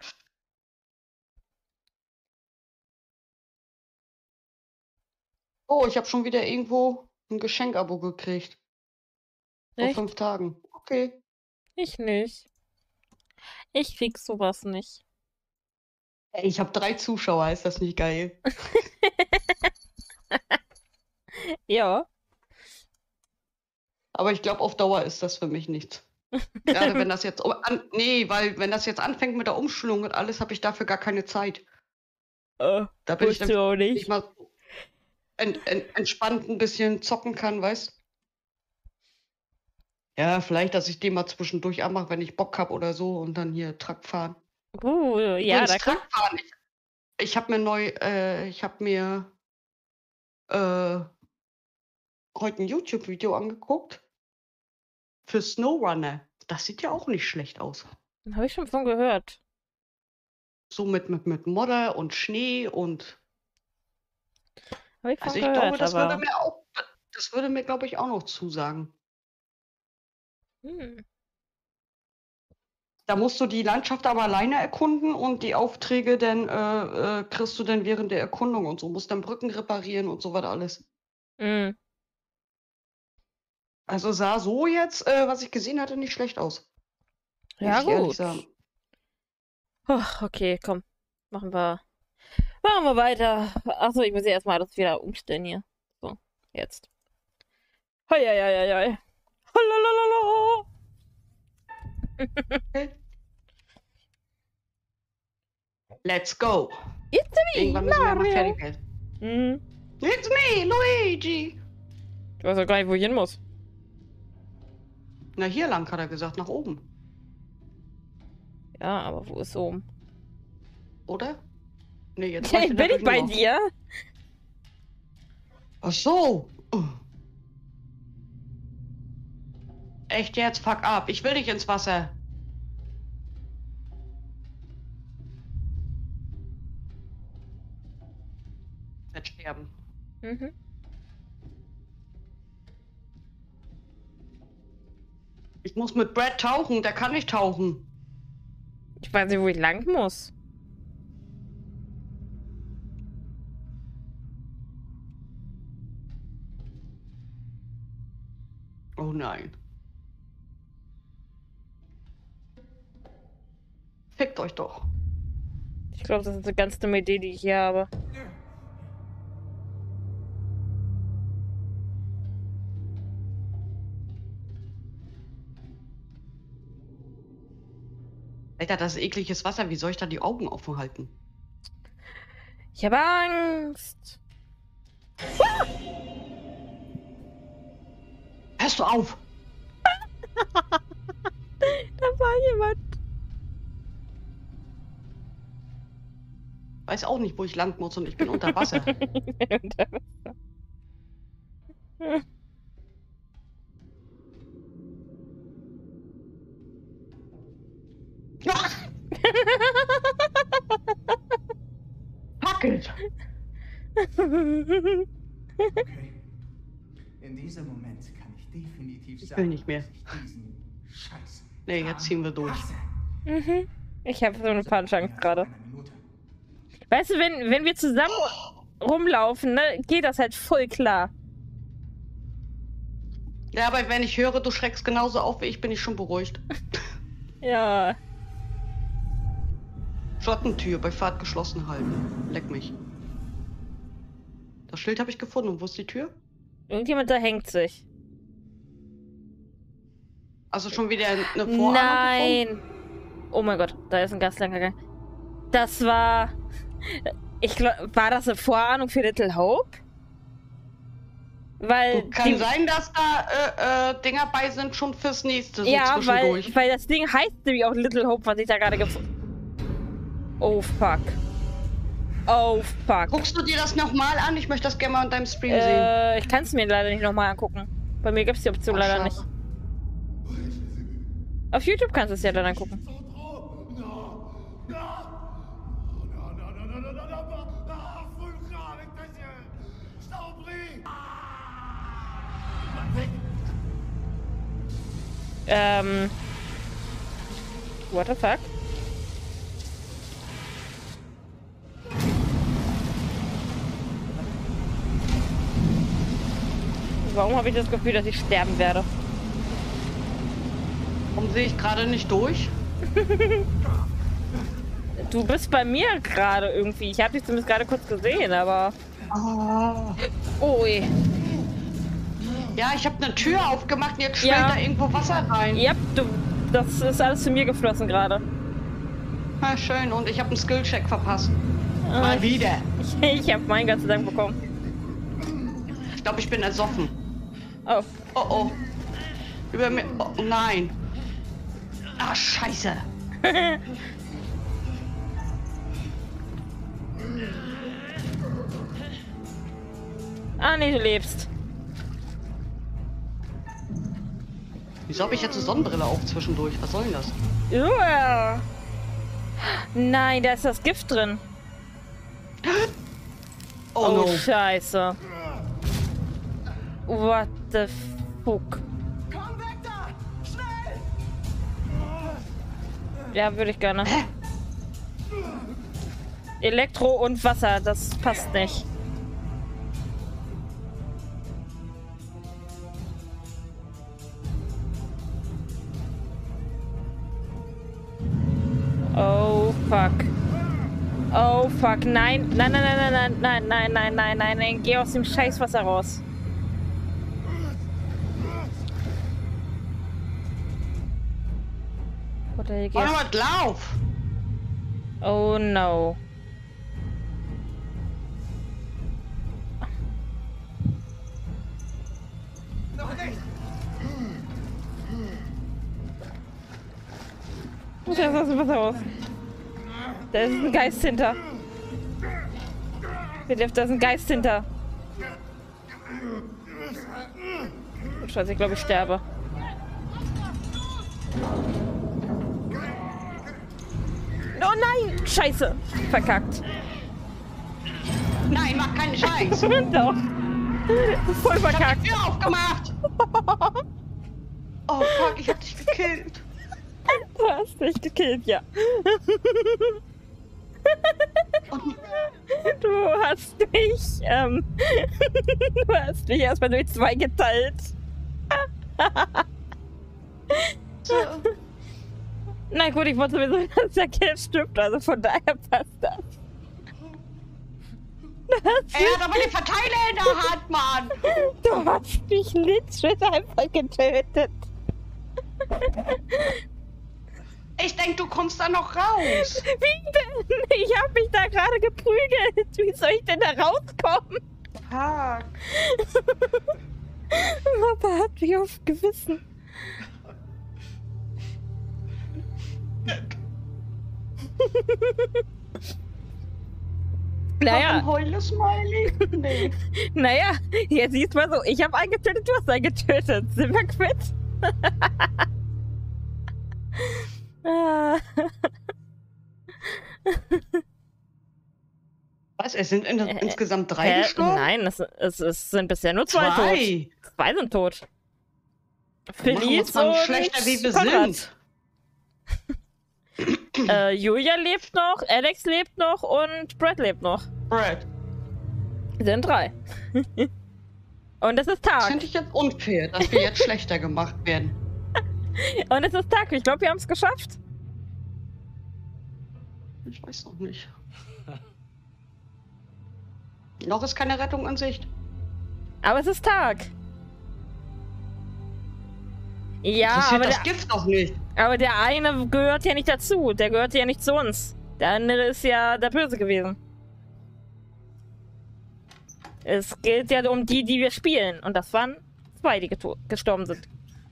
Oh, ich habe schon wieder irgendwo ein Geschenkabo gekriegt. Vor Echt? 5 Tagen. Okay. Ich nicht. Ich krieg sowas nicht. Ey, ich habe 3 Zuschauer, ist das nicht geil? Ja. Aber ich glaube, auf Dauer ist das für mich nichts. Gerade wenn das jetzt. Nee, weil wenn das jetzt anfängt mit der Umschulung und alles, habe ich dafür gar keine Zeit. Da bin ich Willst du auch ich nicht. mal entspannt ein bisschen zocken kann, weißt? Ja, vielleicht, dass ich den mal zwischendurch anmache, wenn ich Bock habe oder so und dann hier Truck fahren. Ja, Übrigens, da kann. Truck fahren. Ich habe mir heute ein YouTube-Video angeguckt für SnowRunner. Das sieht ja auch nicht schlecht aus. Habe ich schon von gehört. So mit Modder und Schnee und Hab ich von Also ich gehört, glaube, das aber... würde mir, glaube ich, auch noch zusagen. Hm. Da musst du die Landschaft aber alleine erkunden und die Aufträge dann kriegst du dann während der Erkundung und so. Musst dann Brücken reparieren und so was alles. Hm. Also sah so jetzt, was ich gesehen hatte, nicht schlecht aus. Muss Ja, ich ehrlich gut. sagen. Oh, okay, komm. Machen wir weiter. Achso, ich muss ja erstmal das wieder umstellen hier. So, jetzt. Hoi, hoi, hoi, hoi. Holalalala. Let's go. It's me, Irgendwann müssen wir ja mal Mario. fertig werden. Mhm. It's me, Luigi. Ich weiß auch gar nicht, wo ich hin muss. Na, hier lang hat er gesagt, nach oben. Ja, aber wo ist oben? Oder? Nee, jetzt Hey, bin ich bei dir? Ach so. Echt jetzt? Fuck ab. Ich will nicht ins Wasser. Wird sterben. Mhm. Ich muss mit Brad tauchen. Der kann nicht tauchen. Ich weiß nicht, wo ich lang muss. Oh nein. Fickt euch doch. Ich glaube, das ist eine ganz dumme Idee, die ich hier habe. Alter, das ist ekliges Wasser. Wie soll ich da die Augen offen halten? Ich habe Angst. Hörst du auf? Da war jemand. Weiß auch nicht, wo ich lang muss und ich bin unter Wasser. Unter Wasser. Fuck it! Okay. In diesem Moment kann ich definitiv sagen, will nicht mehr. dass ich diesen Scheiß Nee, jetzt ziehen wir durch. hasse. Mhm. Ich habe so eine Panikangst gerade. Eine Minute. Weißt du, wenn wir zusammen rumlaufen, ne, geht das halt voll klar. Ja, aber wenn ich höre, du schreckst genauso auf wie ich, bin ich schon beruhigt. Ja. Schottentür bei Fahrt geschlossen halten. Leck mich. Das Schild habe ich gefunden. Und wo ist die Tür? Irgendjemand da hängt sich. Also schon wieder eine Vorahnung gefunden? Nein. Oh mein Gott, da ist ein Gaslänger gegangen. Das war... Ich glaube, war das eine Vorahnung für Little Hope? Weil Kann sein, dass da Dinger bei sind schon fürs nächste, so ja, zwischendurch. weil das Ding heißt nämlich auch Little Hope, was ich da gerade gefunden... Oh fuck. Oh fuck. Guckst du dir das nochmal an? Ich möchte das gerne mal in deinem Stream sehen. Ich kann es mir leider nicht nochmal angucken. Bei mir gibt es die Option Ach, leider schade. nicht. Auf YouTube kannst du es ja dann angucken. What the fuck? Warum habe ich das Gefühl, dass ich sterben werde? Warum sehe ich gerade nicht durch? Du bist bei mir gerade irgendwie. Ich habe dich zumindest gerade kurz gesehen, aber... Oh je. Ja, ich habe eine Tür aufgemacht und jetzt schwellt Ja. da irgendwo Wasser rein. Ja, das ist alles zu mir geflossen gerade. Na schön, und ich habe einen Skillcheck verpasst. Mal wieder. Ich habe meinen Gott sei Dank bekommen. Ich glaube, ich bin ersoffen. Oh. Oh oh. Über mir. Oh nein. Ah, scheiße. Ah, nee, du lebst. Wieso habe ich jetzt eine Sonnenbrille auf zwischendurch? Was soll denn das? Oh no. Scheiße. What the fuck? Komm weg da! Schnell! Ja, würde ich gerne. Elektro und Wasser, das passt nicht. Oh fuck. Oh fuck. Nein. Nein, nein, nein, nein, nein, nein, nein, nein, nein, nein. Geh aus dem Scheißwasser raus. Oder hier geht's. Onward, lauf! Oh no. Noch nicht! Muss erst aus dem Wasser raus. Da ist ein Geist hinter. Da ist ein Geist hinter. Oh, Scheiße, ich glaube, ich sterbe. Oh nein! Scheiße! Verkackt. Nein, mach keinen Scheiß! Doch. Voll verkackt. Tür aufgemacht! Oh fuck, ich hab dich gekillt. Du hast mich gekillt, ja. Du hast mich, du hast mich erstmal durch 2 geteilt. Na gut, ich wollte sowieso, dass der Kill stirbt, also von daher passt das. Er hat aber den Verteiler in der Hand, Mann! Du hast mich literally einfach getötet. Ich denk, du kommst da noch raus! Wie denn? Ich hab mich da gerade geprügelt. Wie soll ich denn da rauskommen? Fuck. Papa hat mich aufs Gewissen. Naja. Warum heule, Smiley? Nee. Naja, jetzt siehst du mal so, ich habe einen getötet, du hast einen getötet. Sind wir quitt? Was? Es sind insgesamt 3 gestorben? Nein, es sind bisher nur 2 tot. 2 sind tot. Felice und schlechter, wie wir Konrad. sind. Julia lebt noch, Alex lebt noch und Brad lebt noch. Brad. Sind 3. Und es ist Das Tag. finde ich jetzt unfair, dass wir jetzt schlechter gemacht werden. Und es ist Tag. Ich glaube, wir haben es geschafft. Ich weiß noch nicht. Noch ist keine Rettung in Sicht. Aber es ist Tag. Ja, Interessiert aber das Gift noch nicht. aber der eine gehört ja nicht dazu. Der gehört ja nicht zu uns. Der andere ist ja der Böse gewesen. Es geht ja um die, die wir spielen. Und das waren 2, die gestorben sind.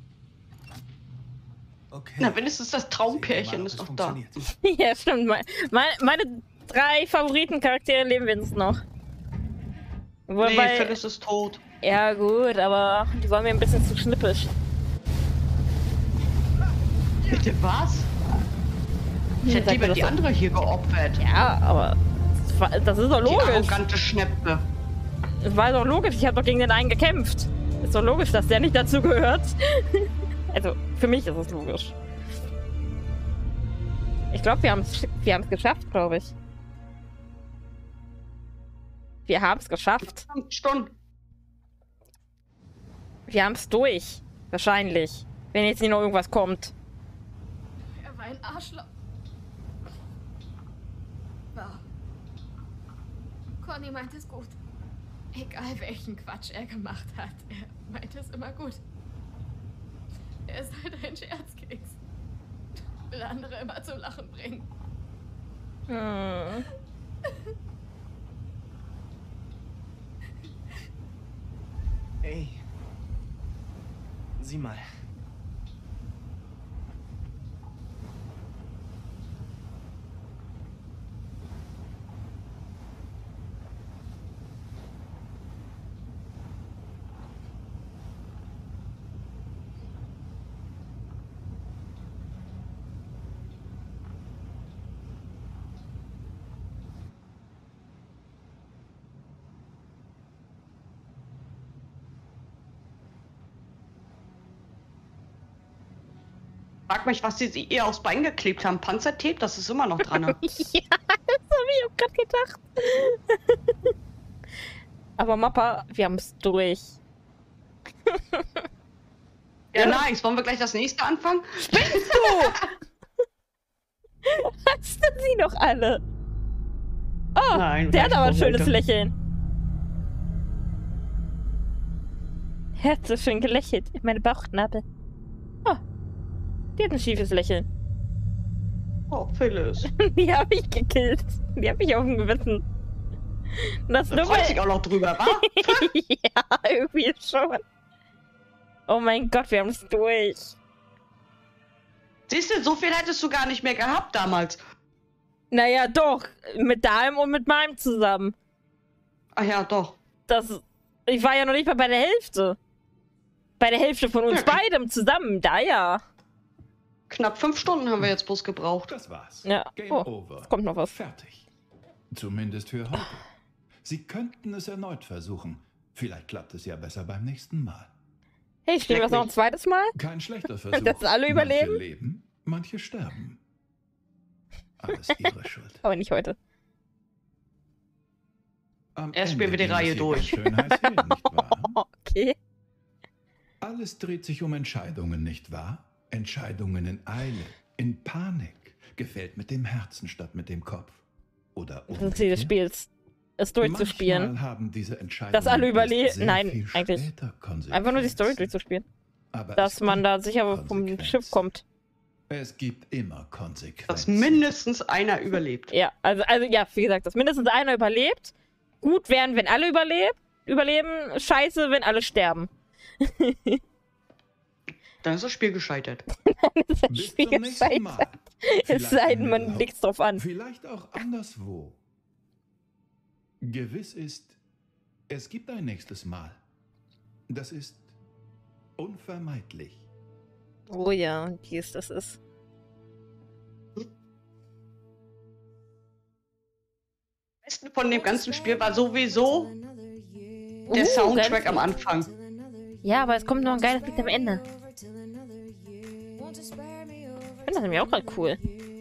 Okay. Na, wenigstens das Traumpärchen ist noch da. Ja, stimmt. Meine 3 Favoritencharaktere leben wenigstens noch. Nee, Phyllis ist tot. Ja gut, aber die waren mir ein bisschen zu schnippisch. Bitte was? Ich hätte lieber die andere hier geopfert. Ja, aber das ist doch Die logisch. arrogante Schnepfe. Es war doch logisch, ich habe doch gegen den einen gekämpft. Ist doch logisch, dass der nicht dazu gehört. Also, für mich ist es logisch. Ich glaube, wir haben es geschafft, glaube ich. Wir haben es geschafft. 5 Stunden. Wir haben es durch. Wahrscheinlich. Wenn jetzt nicht noch irgendwas kommt. Er war ein Arschloch. War. Conny meint es gut. Egal welchen Quatsch er gemacht hat, er meint es immer gut. Er ist halt ein Scherzkeks. Will andere immer zum Lachen bringen. Hm. Ey. Sieh mal. Frag mich, was sie ihr aufs Bein geklebt haben. Panzertape, das ist immer noch dran. Ne? Ja, das habe ich auch gerade gedacht. Aber Mappa, wir haben es durch. Ja, nice. Wollen wir gleich das nächste anfangen? Spinnst du? Hast du sie noch alle? Oh, Nein, der hat aber ein schönes weiter. Lächeln. Er hat so schön gelächelt in meine Bauchnabel. Oh, die hat ein schiefes Lächeln. Oh, Phyllis. Die habe ich gekillt. Die habe ich auf dem Gewissen. Und das Da nur freut weil... sich auch noch drüber, wa? Ja, irgendwie schon. Oh mein Gott, wir haben es durch. Siehst du, so viel hättest du gar nicht mehr gehabt damals. Naja, doch. Mit deinem und mit meinem zusammen. Ach ja, doch. Ich war ja noch nicht mal bei der Hälfte. Bei der Hälfte von uns beidem zusammen, da ja. Knapp 5 Stunden haben wir jetzt bloß gebraucht. Das war's. Ja. Game Oh, over. kommt noch was. Fertig. Zumindest für heute. Sie könnten es erneut versuchen. Vielleicht klappt es ja besser beim nächsten Mal. Hey, spielen wir das noch ein zweites Mal? Kein schlechter Versuch. Dass alle überleben? Manche leben, manche sterben. Alles ihre Schuld. Aber nicht heute. Am Erst spielen wir Ende die Reihe ging es durch. hier ganz schön heiß her, nicht wahr? Okay. Alles dreht sich um Entscheidungen, nicht wahr? Entscheidungen in Eile, in Panik. Gefällt mit dem Herzen statt mit dem Kopf. Oder Das ist das Ziel des Spiels. Es durchzuspielen. Manchmal haben diese Entscheidungen Dass alle erst überleben. sehr Nein, viel eigentlich. später Konsequenzen. Einfach nur die Story durchzuspielen. Aber Dass es man gibt da sicher vom Konsequenzen. Schiff kommt. Es gibt immer Konsequenzen. Dass mindestens einer überlebt. Ja, also ja, wie gesagt, dass mindestens einer überlebt. Gut wären, wenn alle überleben. Scheiße, wenn alle sterben. Dann ist das Spiel gescheitert. Das ist ein Bis Spiel zum nächsten Mal. gescheitert. Es Vielleicht sei denn, in man Urlaub. legt's drauf an. Vielleicht auch anderswo. Gewiss ist, es gibt ein nächstes Mal. Das ist unvermeidlich. Oh ja, das ist. Das Beste von dem ganzen Spiel war sowieso der Soundtrack geil. am Anfang. Ja, aber es kommt noch ein geiles Lied am Ende. Ich finde das nämlich auch halt cool.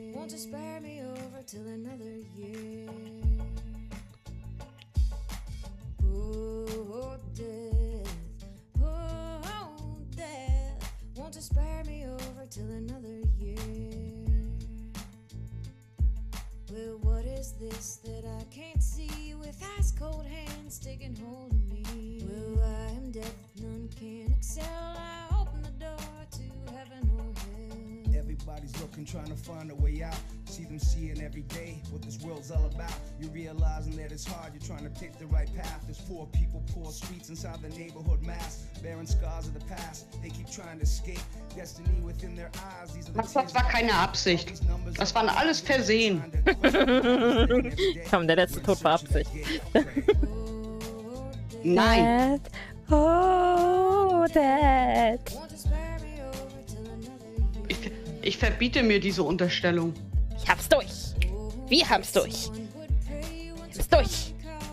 Well, what is this that I can't see with ice cold hands taking hold of me? Well, I am deaf, none can excel. I open the door to heaven or hell. Everybody's looking, trying to find a way out. See them seeing every day what this world's all about. You're realizing that it's hard, you're trying to pick the right path. There's poor people, poor streets inside the neighborhood mass. Bearing scars of the past, they keep trying to escape. Destiny within their eyes. These are the Das war keine Absicht. Das waren alles Versehen. Komm, der letzte Tod war Absicht. Nein. Dad. Oh, Dad. Ich verbiete mir diese Unterstellung. Ich hab's durch. Wir haben's durch. Ich hab's durch.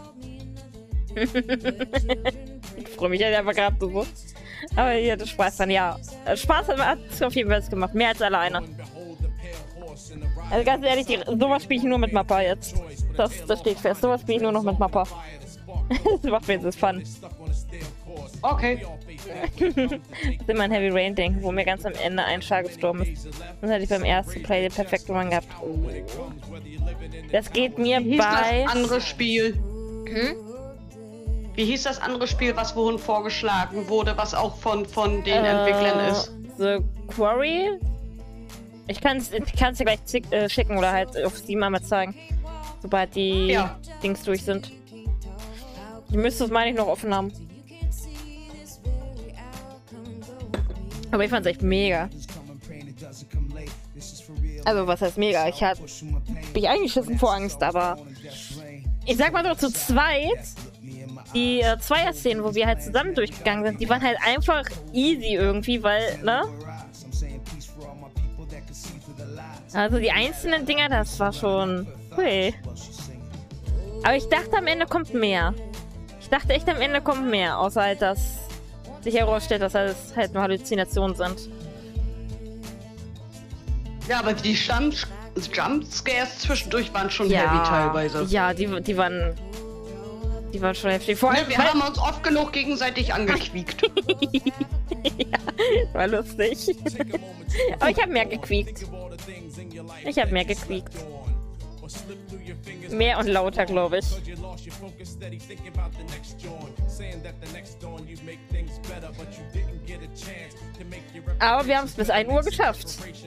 Ich freue mich halt einfach gerade so. Aber ich hatte Spaß dann, ja. Spaß hat es auf jeden Fall gemacht. Mehr als alleine. Also ganz ehrlich, sowas spiele ich nur mit Mappa jetzt. Das steht fest. Sowas spiele ich nur noch mit Mappa. Das macht mir jetzt Fun. Okay. Das ist immer ein Heavy Rain Ding, wo mir ganz am Ende ein Char gestorben ist. Das hatte ich beim ersten Play den perfekten Run gehabt. Das geht mir Wie hieß bei... das andere Spiel? Wie hieß das andere Spiel, was vorhin vorgeschlagen wurde, was auch von den Entwicklern ist? The Quarry? Ich kann's dir gleich schicken oder halt auf Steam einmal zeigen. Sobald die Dings durch sind. Ich müsste es, meine ich, noch offen haben. Aber ich fand's echt mega. Also, was heißt mega? Ich hatte mich eingeschissen vor Angst, aber ich sag mal so, zu zweit, die Zweier-Szenen, wo wir halt zusammen durchgegangen sind, die waren halt einfach easy irgendwie, weil, ne? Also die einzelnen Dinger, das war schon... Hui. Aber ich dachte, am Ende kommt mehr. Ich dachte echt, am Ende kommt mehr, außer halt, dass sich herausstellt, dass alles halt nur Halluzinationen sind. Ja, aber die Jumpscares zwischendurch waren schon heavy teilweise. Ja, die waren schon heftig. Vor allem, wir haben uns oft genug gegenseitig angequiekt. Ja, war lustig. Aber ich habe mehr gequiekt. Mehr und lauter, glaube ich. Aber wir haben es bis 1 Uhr geschafft.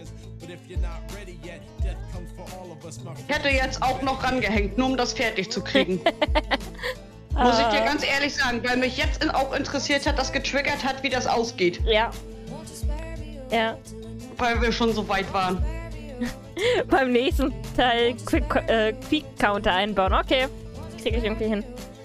Ich hätte jetzt auch noch rangehängt, nur um das fertig zu kriegen. Muss ich dir ganz ehrlich sagen, weil mich jetzt auch interessiert hat, das getriggert hat, wie das ausgeht. Ja. Ja. Weil wir schon so weit waren. Beim nächsten Teil Quick-Counter einbauen. Okay. Kriege ich irgendwie hin.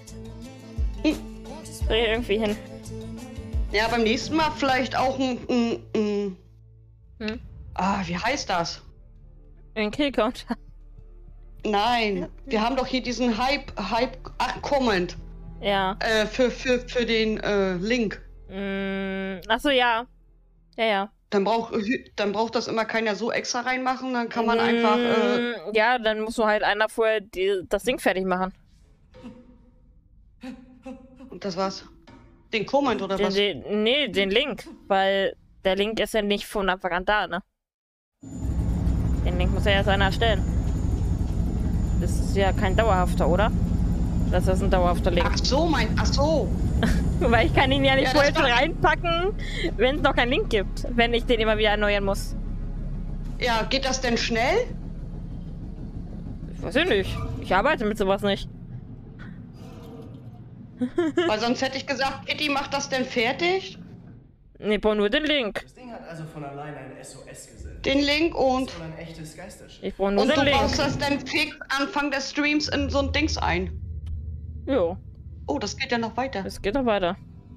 Ja, beim nächsten Mal vielleicht auch ein wie heißt das? Ein Kill-Counter. Nein, wir haben doch hier diesen Comment. Ja. Für den Link. Achso, ja. Ja. Dann braucht das immer keiner so extra reinmachen, dann kann man einfach... Ja, dann muss nur halt einer vorher das Ding fertig machen. Und das war's? Den Comment oder was? Nee, den Link. Weil der Link ist ja nicht von Anfang an da, ne? Den Link muss ja erst einer erstellen. Das ist ja kein dauerhafter, oder? Das ist ein dauerhafter Link. Ach so. Weil ich kann ihn ja nicht vorher schon reinpacken, wenn es noch keinen Link gibt. Wenn ich den immer wieder erneuern muss. Ja, geht das denn schnell? Ich weiß nicht. Ich arbeite mit sowas nicht. Weil sonst hätte ich gesagt, Kitty, macht das denn fertig? Nee, brauche nur den Link. Das Ding hat also von allein ein SOS gesendet. Den Link und... ein echtes Geisterschiff. Ich brauche nur den Und Link. du baust das dann fix Anfang des Streams in so ein Dings ein. Jo. Oh, das geht ja noch weiter. Es geht noch weiter.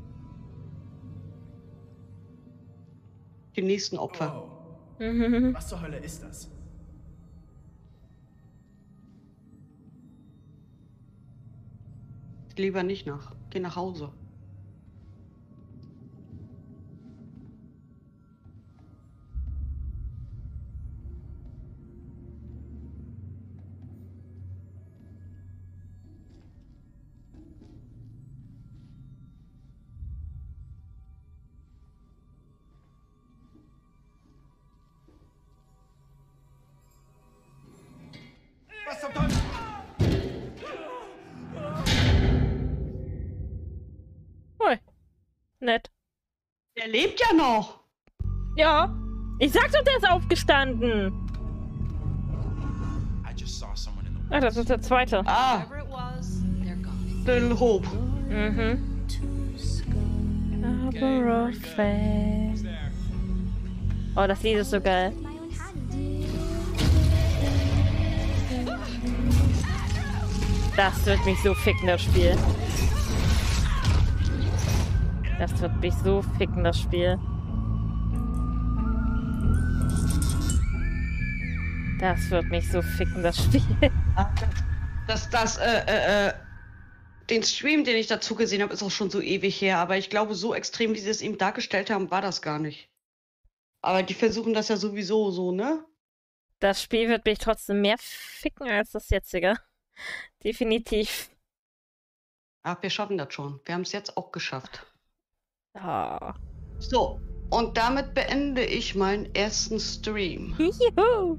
Die nächsten Opfer. Oh. Was zur Hölle ist das? Lieber nicht nach. Geh nach Hause. Was zum Teufel? Ui. Nett. Der lebt ja noch. Ja. Ich sag doch, der ist aufgestanden. Ah, das ist der zweite. Ah. Little Hope. Oh, das Lied ist so geil. Das wird mich so ficken, das Spiel. Das wird mich so ficken, das Spiel. Das wird mich so ficken, das Spiel. Den Stream, den ich dazu gesehen habe, ist auch schon so ewig her. Aber ich glaube, so extrem, wie sie es ihm dargestellt haben, war das gar nicht. Aber die versuchen das ja sowieso so, ne? Das Spiel wird mich trotzdem mehr ficken als das jetzige. Definitiv. Ach, wir schaffen das schon. Wir haben es jetzt auch geschafft. Ah. So, und damit beende ich meinen ersten Stream. Juhu.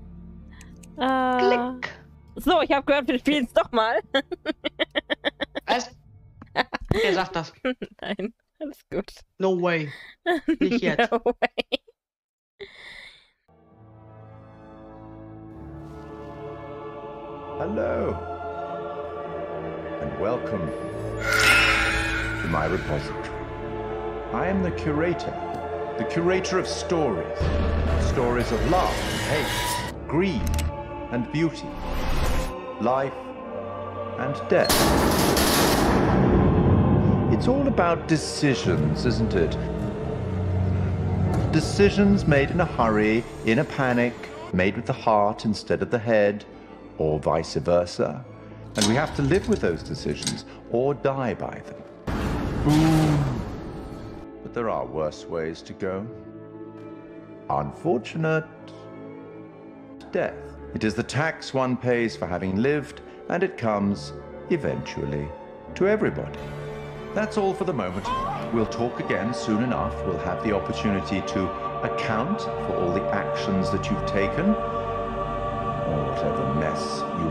Klick. So, ich habe gehört, wir spielen es doch mal. Was? Wer sagt das? Nein, alles gut. No way. Nicht jetzt. No way. Hello, and welcome to my repository. I am the curator of stories. Stories of love and hate, greed and beauty, life and death. It's all about decisions, isn't it? Decisions made in a hurry, in a panic, made with the heart instead of the head, or vice versa. And we have to live with those decisions, or die by them. But there are worse ways to go. Unfortunate, death. It is the tax one pays for having lived, and it comes, eventually, to everybody. That's all for the moment. We'll talk again soon enough. We'll have the opportunity to account for all the actions that you've taken, or whatever mess you